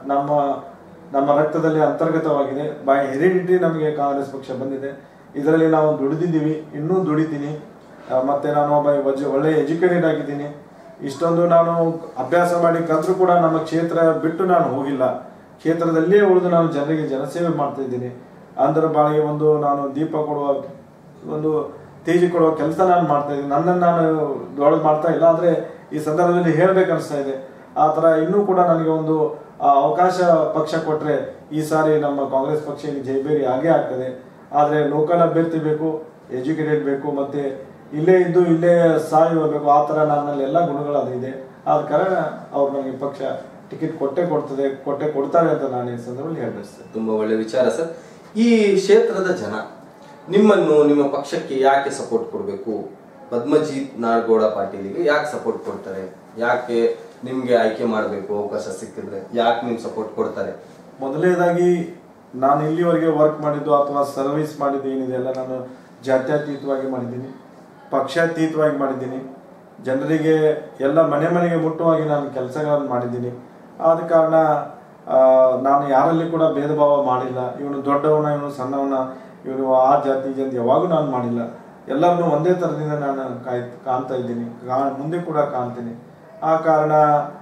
ನಮ್ಮ ರಕ್ತದಲ್ಲಿ ಅಂತರ್ಗತವಾಗಿದೆ. ಬೈ ಹೆರಿಡಿಟಿ ನಮಗೆ ಕಾಂಗ್ರೆಸ್ ಪಕ್ಷ ಬಂದಿದೆ. ಇದರಲ್ಲಿ ನಾವು ದುಡಿದಿದ್ದೀವಿ, ಇನ್ನೂ ದುಡಿತೀನಿ. ಮತ್ತೆ ನಾನು ಒಬ್ಬ ಒಳ್ಳೆ ಎಜುಕೇಟೆಡ್ ಆಗಿದ್ದೀನಿ. ಇಷ್ಟೊಂದು ನಾನು ಅಭ್ಯಾಸ ಮಾಡಿ ಕಲ್ತರೂ ಕೂಡ ನಮ್ಮ ಕ್ಷೇತ್ರ ಬಿಟ್ಟು ನಾನು ಹೋಗಿಲ್ಲ. ಕ್ಷೇತ್ರದಲ್ಲೇ ಉಳಿದು ನಾನು ಜನರಿಗೆ ಜನಸೇವೆ ಮಾಡ್ತಾ ಇದ್ದೀನಿ. ಅಂದ್ರ ಬಾಳಿಗೆ ನಾನು ದೀಪ ಕೊಡುವ, ಒಂದು ತೇಜಿ ಕೊಡುವ ಕೆಲಸ ನಾನು ಮಾಡ್ತಾ ಇದ್ದೀನಿ. ನನ್ನನ್ನು ನಾನು ದೊಡ್ಡ ಮಾಡ್ತಾ ಇಲ್ಲ, ಆದರೆ ಈ ಸಂದರ್ಭದಲ್ಲಿ ಹೇಳ್ಬೇಕನ್ನಿಸ್ತಾ ಇದೆ. ಆ ಥರ ಇನ್ನೂ ಕೂಡ ನನಗೆ ಒಂದು ಅವಕಾಶ ಪಕ್ಷ ಕೊಟ್ಟರೆ ಈ ಸಾರಿ ನಮ್ಮ ಕಾಂಗ್ರೆಸ್ ಪಕ್ಷ ಜೈಬೇರಿ ಆಗೇ ಆಗ್ತದೆ. ಆದರೆ ಲೋಕಲ್ ಅಭ್ಯರ್ಥಿ ಬೇಕು, ಎಜುಕೇಟೆಡ್ ಬೇಕು, ಮತ್ತೆ ಇಲ್ಲೇ ಇದ್ದು ಇಲ್ಲೇ ಸಾಯಬೇಕು. ಆ ಥರ ನನ್ನಲ್ಲಿ ಎಲ್ಲ ಗುಣಗಳು ಅದಿದೆ. ಆದ ಕಾರಣ ಅವ್ರು ನನಗೆ ಪಕ್ಷ ಟಿಕೆಟ್ ಕೊಟ್ಟೆ ಕೊಡ್ತಾರೆ ಅಂತ ನಾನು ಈ ಸಂದರ್ಭದಲ್ಲಿ ಹೇಳ್ಬಯಸ್ತೇನೆ. ತುಂಬಾ ಒಳ್ಳೆ ವಿಚಾರ ಸರ್. ಈ ಕ್ಷೇತ್ರದ ಜನ ನಿಮ್ಮನ್ನು, ನಿಮ್ಮ ಪಕ್ಷಕ್ಕೆ ಯಾಕೆ ಸಪೋರ್ಟ್ ಕೊಡಬೇಕು? ಪದ್ಮಜೀತ್ ನಾಡಗೌಡ ಪಾಟೀಲಿಗೆ ಯಾಕೆ ಸಪೋರ್ಟ್ ಕೊಡ್ತಾರೆ? ಯಾಕೆ ನಿಮ್ಗೆ ಆಯ್ಕೆ ಮಾಡಬೇಕು? ಅವಕಾಶ ಸಿಕ್ಕಿದ್ರೆ ಯಾಕೆ ನಿಮ್ಗೆ ಸಪೋರ್ಟ್ ಕೊಡ್ತಾರೆ? ಮೊದಲನೇದಾಗಿ ನಾನು ಇಲ್ಲಿವರೆಗೆ ವರ್ಕ್ ಮಾಡಿದ್ದು ಅಥವಾ ಸರ್ವಿಸ್ ಮಾಡಿದ್ದು ಏನಿದೆ ಎಲ್ಲ ನಾನು ಜಾತ್ಯತೀತವಾಗಿ ಮಾಡಿದ್ದೀನಿ, ಪಕ್ಷಾತೀತವಾಗಿ ಮಾಡಿದ್ದೀನಿ. ಜನರಿಗೆ ಎಲ್ಲ ಮನೆಗೆ ಮುಟ್ಟುವಾಗಿ ನಾನು ಕೆಲಸಗಳನ್ನು ಮಾಡಿದ್ದೀನಿ. ಆದ ಕಾರಣ ನಾನು ಯಾರಲ್ಲಿ ಕೂಡ ಭೇದ ಭಾವ ಮಾಡಿಲ್ಲ. ಇವನು ದೊಡ್ಡವನ, ಇವನು ಸಣ್ಣವನ, ಇವನು ಆ ಜಾತಿ ಯಾವಾಗೂ ನಾನು ಮಾಡಿಲ್ಲ. ಎಲ್ಲರನ್ನೂ ಒಂದೇ ಥರದಿಂದ ನಾನು ಕಾಣ್ತಾ ಇದ್ದೀನಿ, ಮುಂದೆ ಕೂಡ ಕಾಣ್ತೀನಿ. ಆ ಕಾರಣ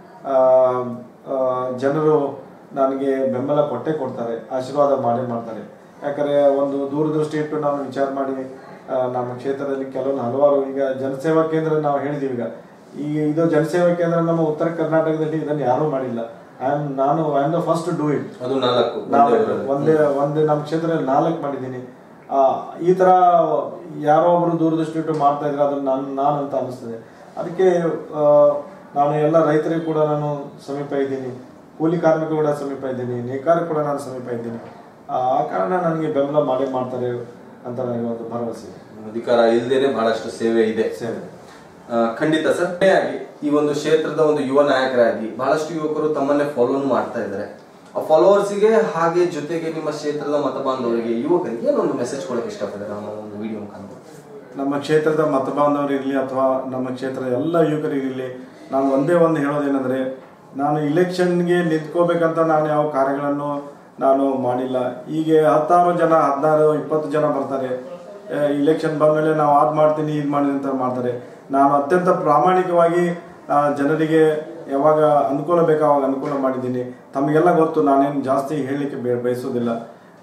ಜನರು ನನಗೆ ಬೆಂಬಲ ಕೊಡ್ತಾರೆ, ಆಶೀರ್ವಾದ ಮಾಡ್ತಾರೆ. ಯಾಕಂದರೆ ಒಂದು ದೂರದೃಷ್ಟಿ ಇಟ್ಟು ನಾನು ವಿಚಾರ ಮಾಡಿ ನಮ್ಮ ಕ್ಷೇತ್ರದಲ್ಲಿ ಕೆಲವೊಂದು ಹಲವಾರು, ಈಗ ಜನಸೇವಾ ಕೇಂದ್ರ ನಾವು ಹೇಳಿದ್ದೀವಿ. ಈಗ ಇದು ಜನಸೇವಾ ಕೇಂದ್ರ ನಮ್ಮ ಉತ್ತರ ಕರ್ನಾಟಕದಲ್ಲಿ ಇದನ್ನು ಯಾರೂ ಮಾಡಿಲ್ಲ. I am the first to do it. ಅದು ಒಂದೇ ನಮ್ಮ ಕ್ಷೇತ್ರದಲ್ಲಿ 4 ಮಾಡಿದ್ದೀನಿ. ಈ ತರ ಯಾರೋ ಒಬ್ರು ದೂರದೃಷ್ಟಿ ಇಟ್ಟು ಮಾಡ್ತಾ ಇದ್ರೆ ಅದನ್ನ ನಾನು ಅಂತ ಅನಿಸ್ತದೆ. ಅದಕ್ಕೆ ನಾನು ಎಲ್ಲ ರೈತರಿಗೂ ಕೂಡ ನಾನು ಸಮೀಪ ಇದ್ದೀನಿ, ಕೂಲಿ ಕಾರ್ಮಿಕರು ಕೂಡ ಸಮೀಪ ಇದ್ದೀನಿ, ನೇಕಾರ ಕೂಡ ನಾನು ಸಮೀಪ ಇದ್ದೀನಿ. ಆ ಕಾರಣ ನನಗೆ ಬೆಂಬಲ ಮಾಡ್ತಾರೆ ಅಂತ ನನಗೆ ಒಂದು ಭರವಸೆ. ಅಧಿಕಾರ ಇಲ್ಲದೇನೆ ಬಹಳಷ್ಟು ಸೇವೆ ಇದೆ. ಖಂಡಿತ ಸರ್. ಈ ಒಂದು ಕ್ಷೇತ್ರದ ಒಂದು ಯುವ ನಾಯಕರಾಗಿ ಬಹಳಷ್ಟು ಯುವಕರು ತಮ್ಮನ್ನೇ ಫಾಲೋನು ಮಾಡ್ತಾ ಇದ್ದಾರೆ. ಆ ಫಾಲೋವರ್ಸಿಗೆ ಹಾಗೆ ಜೊತೆಗೆ ನಿಮ್ಮ ಕ್ಷೇತ್ರದ ಮತ ಬಾಂಧವರಿಗೆ, ಯುವಕರಿಗೆ ಏನೊಂದು ಮೆಸೇಜ್ ಕೊಡಕ್ಕೆ ಇಷ್ಟಪಡ್ತಾರೆ ನಮ್ಮ ಒಂದು ವಿಡಿಯೋ ಮುಖಾಂತರ? ನಮ್ಮ ಕ್ಷೇತ್ರದ ಮತ ಬಾಂಧವರಿರಲಿ ಅಥವಾ ನಮ್ಮ ಕ್ಷೇತ್ರದ ಎಲ್ಲ ಯುವಕರಿರಲಿ, ನಾನು ಒಂದೇ ಒಂದು ಹೇಳೋದೇನೆಂದರೆ, ನಾನು ಇಲೆಕ್ಷನ್ಗೆ ನಿಂತ್ಕೋಬೇಕಂತ ನಾನು ಯಾವ ಕಾರ್ಯಗಳನ್ನು ನಾನು ಮಾಡಿಲ್ಲ. ಹೀಗೆ 10 ಜನ 15-20 ಜನ ಬರ್ತಾರೆ, ಇಲೆಕ್ಷನ್ ಬಂದಮೇಲೆ ನಾವು ಅದು ಮಾಡ್ತೀನಿ ಇದು ಮಾಡ್ತೀನಿ ಅಂತ ಮಾಡ್ತಾರೆ. ನಾನು ಅತ್ಯಂತ ಪ್ರಾಮಾಣಿಕವಾಗಿ ಜನರಿಗೆ ಯಾವಾಗ ಅನುಕೂಲ ಬೇಕೋ ಅವಾಗ ಅನುಕೂಲ ಮಾಡಿದ್ದೀನಿ. ತಮಗೆಲ್ಲ ಗೊತ್ತು, ನಾನೇನು ಜಾಸ್ತಿ ಹೇಳಲಿಕ್ಕೆ ಬಯಸೋದಿಲ್ಲ.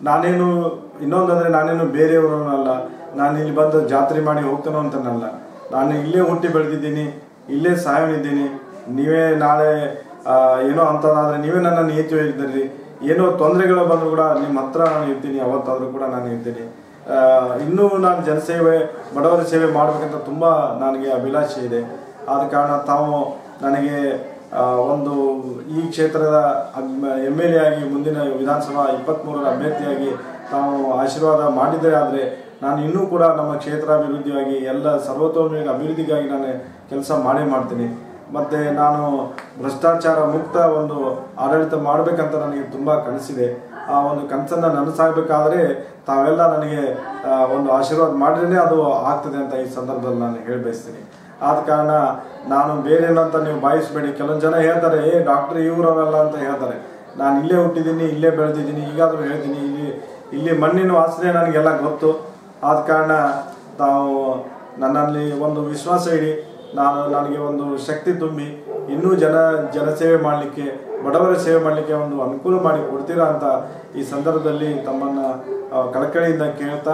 ನಾನೇನು ಬೇರೆಯವರನ್ನಲ್ಲ, ನಾನು ಇಲ್ಲಿ ಬಂದು ಜಾತ್ರೆ ಮಾಡಿ ಹೋಗ್ತಾನೋ ಅಂತನಲ್ಲ. ನಾನು ಇಲ್ಲೇ ಹುಟ್ಟಿ ಬೆಳೆದಿದ್ದೀನಿ, ಇಲ್ಲೇ ಸಾಯೋನಿದ್ದೀನಿ. ನೀವೇ ನಾಳೆ ಏನೋ ಅಂತಂದಾದರೆ ನೀವೇ ನನ್ನನ್ನು ಇದ್ದೀರಿ. ಏನೋ ತೊಂದರೆಗಳು ಬಂದರೂ ಕೂಡ ನಿಮ್ಮ ಹತ್ರ ನಾನು ಇರ್ತೀನಿ, ಅವತ್ತಾದರೂ ಕೂಡ ನಾನು ಇರ್ತೀನಿ. ಇನ್ನೂ ನಾನು ಜನಸೇವೆ, ಬಡವರ ಸೇವೆ ಮಾಡಬೇಕಂತ ತುಂಬ ನನಗೆ ಅಭಿಲಾಷೆ ಇದೆ. ಆದ ಕಾರಣ ತಾವು ನನಗೆ ಒಂದು ಈ ಕ್ಷೇತ್ರದ MLA ಆಗಿ ಮುಂದಿನ ವಿಧಾನಸಭಾ 23ರ ಅಭ್ಯರ್ಥಿಯಾಗಿ ತಾವು ಆಶೀರ್ವಾದ ಮಾಡಿದರೆ ಆದರೆ ನಾನು ಇನ್ನೂ ಕೂಡ ನಮ್ಮ ಕ್ಷೇತ್ರ ಅಭಿವೃದ್ಧಿಯಾಗಿ ಎಲ್ಲ ಸರ್ವತೋಮುಖ ಅಭಿವೃದ್ಧಿಗಾಗಿ ನಾನು ಕೆಲಸ ಮಾಡ್ತೀನಿ. ಮತ್ತು ನಾನು ಭ್ರಷ್ಟಾಚಾರ ಮುಕ್ತ ಒಂದು ಆಡಳಿತ ಮಾಡಬೇಕಂತ ನನಗೆ ತುಂಬ ಕನಸಿದೆ. ಆ ಒಂದು ಕನಸನ್ನು ನನಸಾಗಬೇಕಾದ್ರೆ ತಾವೆಲ್ಲ ನನಗೆ ಒಂದು ಆಶೀರ್ವಾದ ಮಾಡಿದ್ರೆ ಅದು ಆಗ್ತದೆ ಅಂತ ಈ ಸಂದರ್ಭದಲ್ಲಿ ನಾನು ಹೇಳಬಯಸ್ತೀನಿ. ಆದ ಕಾರಣ ನಾನು ಬೇರೆ ಏನಂತ ನೀವು ಭಾವಿಸಬೇಡಿ. ಕೆಲವೊಂದು ಜನ ಹೇಳ್ತಾರೆ, ಡಾಕ್ಟರ್ ಇವರವಲ್ಲ ಅಂತ ಹೇಳ್ತಾರೆ. ನಾನು ಇಲ್ಲೇ ಹುಟ್ಟಿದ್ದೀನಿ, ಇಲ್ಲೇ ಬೆಳೆದಿದ್ದೀನಿ. ಈಗಾದರೂ ಹೇಳ್ತೀನಿ, ಇಲ್ಲಿ ಮಣ್ಣಿನ ವಾಸನೆ ನನಗೆಲ್ಲ ಗೊತ್ತು. ಆದ ಕಾರಣ ತಾವು ನನ್ನಲ್ಲಿ ಒಂದು ವಿಶ್ವಾಸ ಇಡಿ, ನನಗೆ ಒಂದು ಶಕ್ತಿ ತುಂಬಿ ಇನ್ನೂ ಜನಸೇವೆ ಮಾಡಲಿಕ್ಕೆ, ಬಡವರ ಸೇವೆ ಮಾಡಲಿಕ್ಕೆ ಒಂದು ಅನುಕೂಲ ಮಾಡಿ ಕೊಡ್ತೀರಾ ಅಂತ ಈ ಸಂದರ್ಭದಲ್ಲಿ ತಮ್ಮನ್ನು ಕಳಕಳಿಯಿಂದ ಕೇಳ್ತಾ,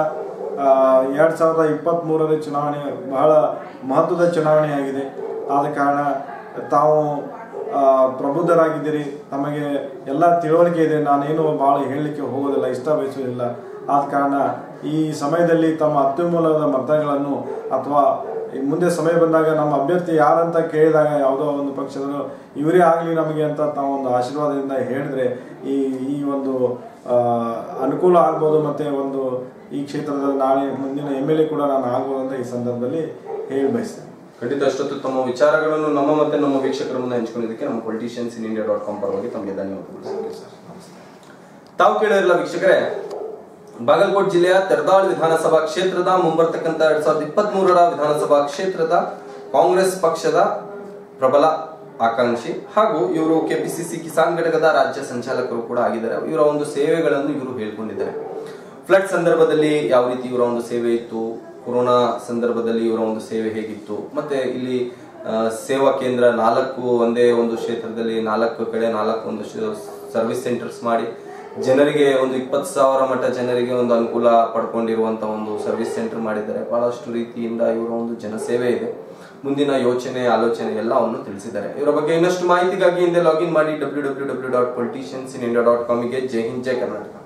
2023ರ ಚುನಾವಣೆ ಬಹಳ ಮಹತ್ವದ ಚುನಾವಣೆಯಾಗಿದೆ. ಆದ ಕಾರಣ ತಾವು ಪ್ರಬುದ್ಧರಾಗಿದ್ದೀರಿ, ತಮಗೆ ಎಲ್ಲ ತಿಳುವಳಿಕೆ ಇದೆ. ನಾನೇನು ಭಾಳ ಹೇಳಲಿಕ್ಕೆ ಹೋಗೋದಿಲ್ಲ, ಇಷ್ಟ ಬಯಸುವುದಿಲ್ಲ. ಆದ ಕಾರಣ ಈ ಸಮಯದಲ್ಲಿ ತಮ್ಮ ಅತ್ಯುಮೂಲದ ಮತಗಳನ್ನು ಅಥವಾ ಮುಂದೆ ಸಮಯ ಬಂದಾಗ ನಮ್ಮ ಅಭ್ಯರ್ಥಿ ಯಾರಂತ ಕೇಳಿದಾಗ ಯಾವುದೋ ಒಂದು ಪಕ್ಷದವರು ಇವರೇ ಆಗಲಿ ನಮಗೆ ಅಂತ ತಾವೊಂದು ಆಶೀರ್ವಾದದಿಂದ ಹೇಳಿದ್ರೆ ಈ ಒಂದು ಅನುಕೂಲ ಆಗ್ಬೋದು. ಮತ್ತು ಒಂದು ಈ ಕ್ಷೇತ್ರದಲ್ಲಿ ನಾಳೆ ಮುಂದಿನ MLA ಕೂಡ ನಾನು ಆಗ್ಬೋದು ಅಂತ ಈ ಸಂದರ್ಭದಲ್ಲಿ ಹೇಳಿ ಬಯಸ್ತೇನೆ. ಖಂಡಿತ ಅಷ್ಟೊತ್ತು ತಮ್ಮ ವಿಚಾರಗಳನ್ನು ನಮ್ಮ ಮತ್ತೆ ನಮ್ಮ ವೀಕ್ಷಕರ ಮುಂದೆ ಹಂಚ್ಕೊಂಡಿದ್ದಕ್ಕೆ ನಮ್ಮ politiciansinIndia.com ಪರವಾಗಿ ತಮಗೆ ಧನ್ಯವಾದಗಳು ಸರ್. ತಾವು ಕೇಳಿರಲ್ಲ ವೀಕ್ಷಕರೇ, ಬಾಗಲಕೋಟೆ ಜಿಲ್ಲೆಯ ತೆರದಾಳು ವಿಧಾನಸಭಾ ಕ್ಷೇತ್ರದ ಮುಂಬರ್ತಕ್ಕಂಥ 2023ರ ವಿಧಾನಸಭಾ ಕ್ಷೇತ್ರದ ಕಾಂಗ್ರೆಸ್ ಪಕ್ಷದ ಪ್ರಬಲ ಆಕಾಂಕ್ಷಿ ಹಾಗೂ ಇವರು KPCC ಕಿಸಾನ್ ಘಟಕದ ರಾಜ್ಯ ಸಂಚಾಲಕರು ಕೂಡ ಆಗಿದ್ದಾರೆ. ಇವರ ಒಂದು ಸೇವೆಗಳನ್ನು ಇವರು ಹೇಳ್ಕೊಂಡಿದ್ದಾರೆ. ಫ್ಲಡ್ ಸಂದರ್ಭದಲ್ಲಿ ಯಾವ ರೀತಿ ಇವರ ಒಂದು ಸೇವೆ ಇತ್ತು, ಕೊರೋನಾ ಸಂದರ್ಭದಲ್ಲಿ ಇವರ ಒಂದು ಸೇವೆ ಹೇಗಿತ್ತು, ಮತ್ತೆ ಇಲ್ಲಿ ಸೇವಾ ಕೇಂದ್ರ 4 ಒಂದೇ ಒಂದು ಕ್ಷೇತ್ರದಲ್ಲಿ 4 ಕಡೆ 4 ಒಂದು ಸರ್ವಿಸ್ ಸೆಂಟರ್ಸ್ ಮಾಡಿ ಜನರಿಗೆ ಒಂದು 20,000 ಮಟ್ಟ ಜನರಿಗೆ ಒಂದು ಅನುಕೂಲ ಪಡ್ಕೊಂಡಿರುವಂತ ಒಂದು ಸರ್ವಿಸ್ ಸೆಂಟರ್ ಮಾಡಿದ್ದಾರೆ. ಬಹಳಷ್ಟು ರೀತಿಯಿಂದ ಇವರ ಒಂದು ಜನಸೇವೆ ಇದೆ. ಮುಂದಿನ ಯೋಚನೆ ಆಲೋಚನೆ ಎಲ್ಲವನ್ನು ತಿಳಿಸಿದ್ದಾರೆ. ಇವರ ಬಗ್ಗೆ ಇನ್ನಷ್ಟು ಮಾಹಿತಿಗಾಗಿ ಹಿಂದೆ ಲಾಗಿನ್ ಮಾಡಿ www.politiciansinIndia.com ಗೆ. ಜೈ ಹಿಂದ್, ಜೈ ಕರ್ನಾಟಕ.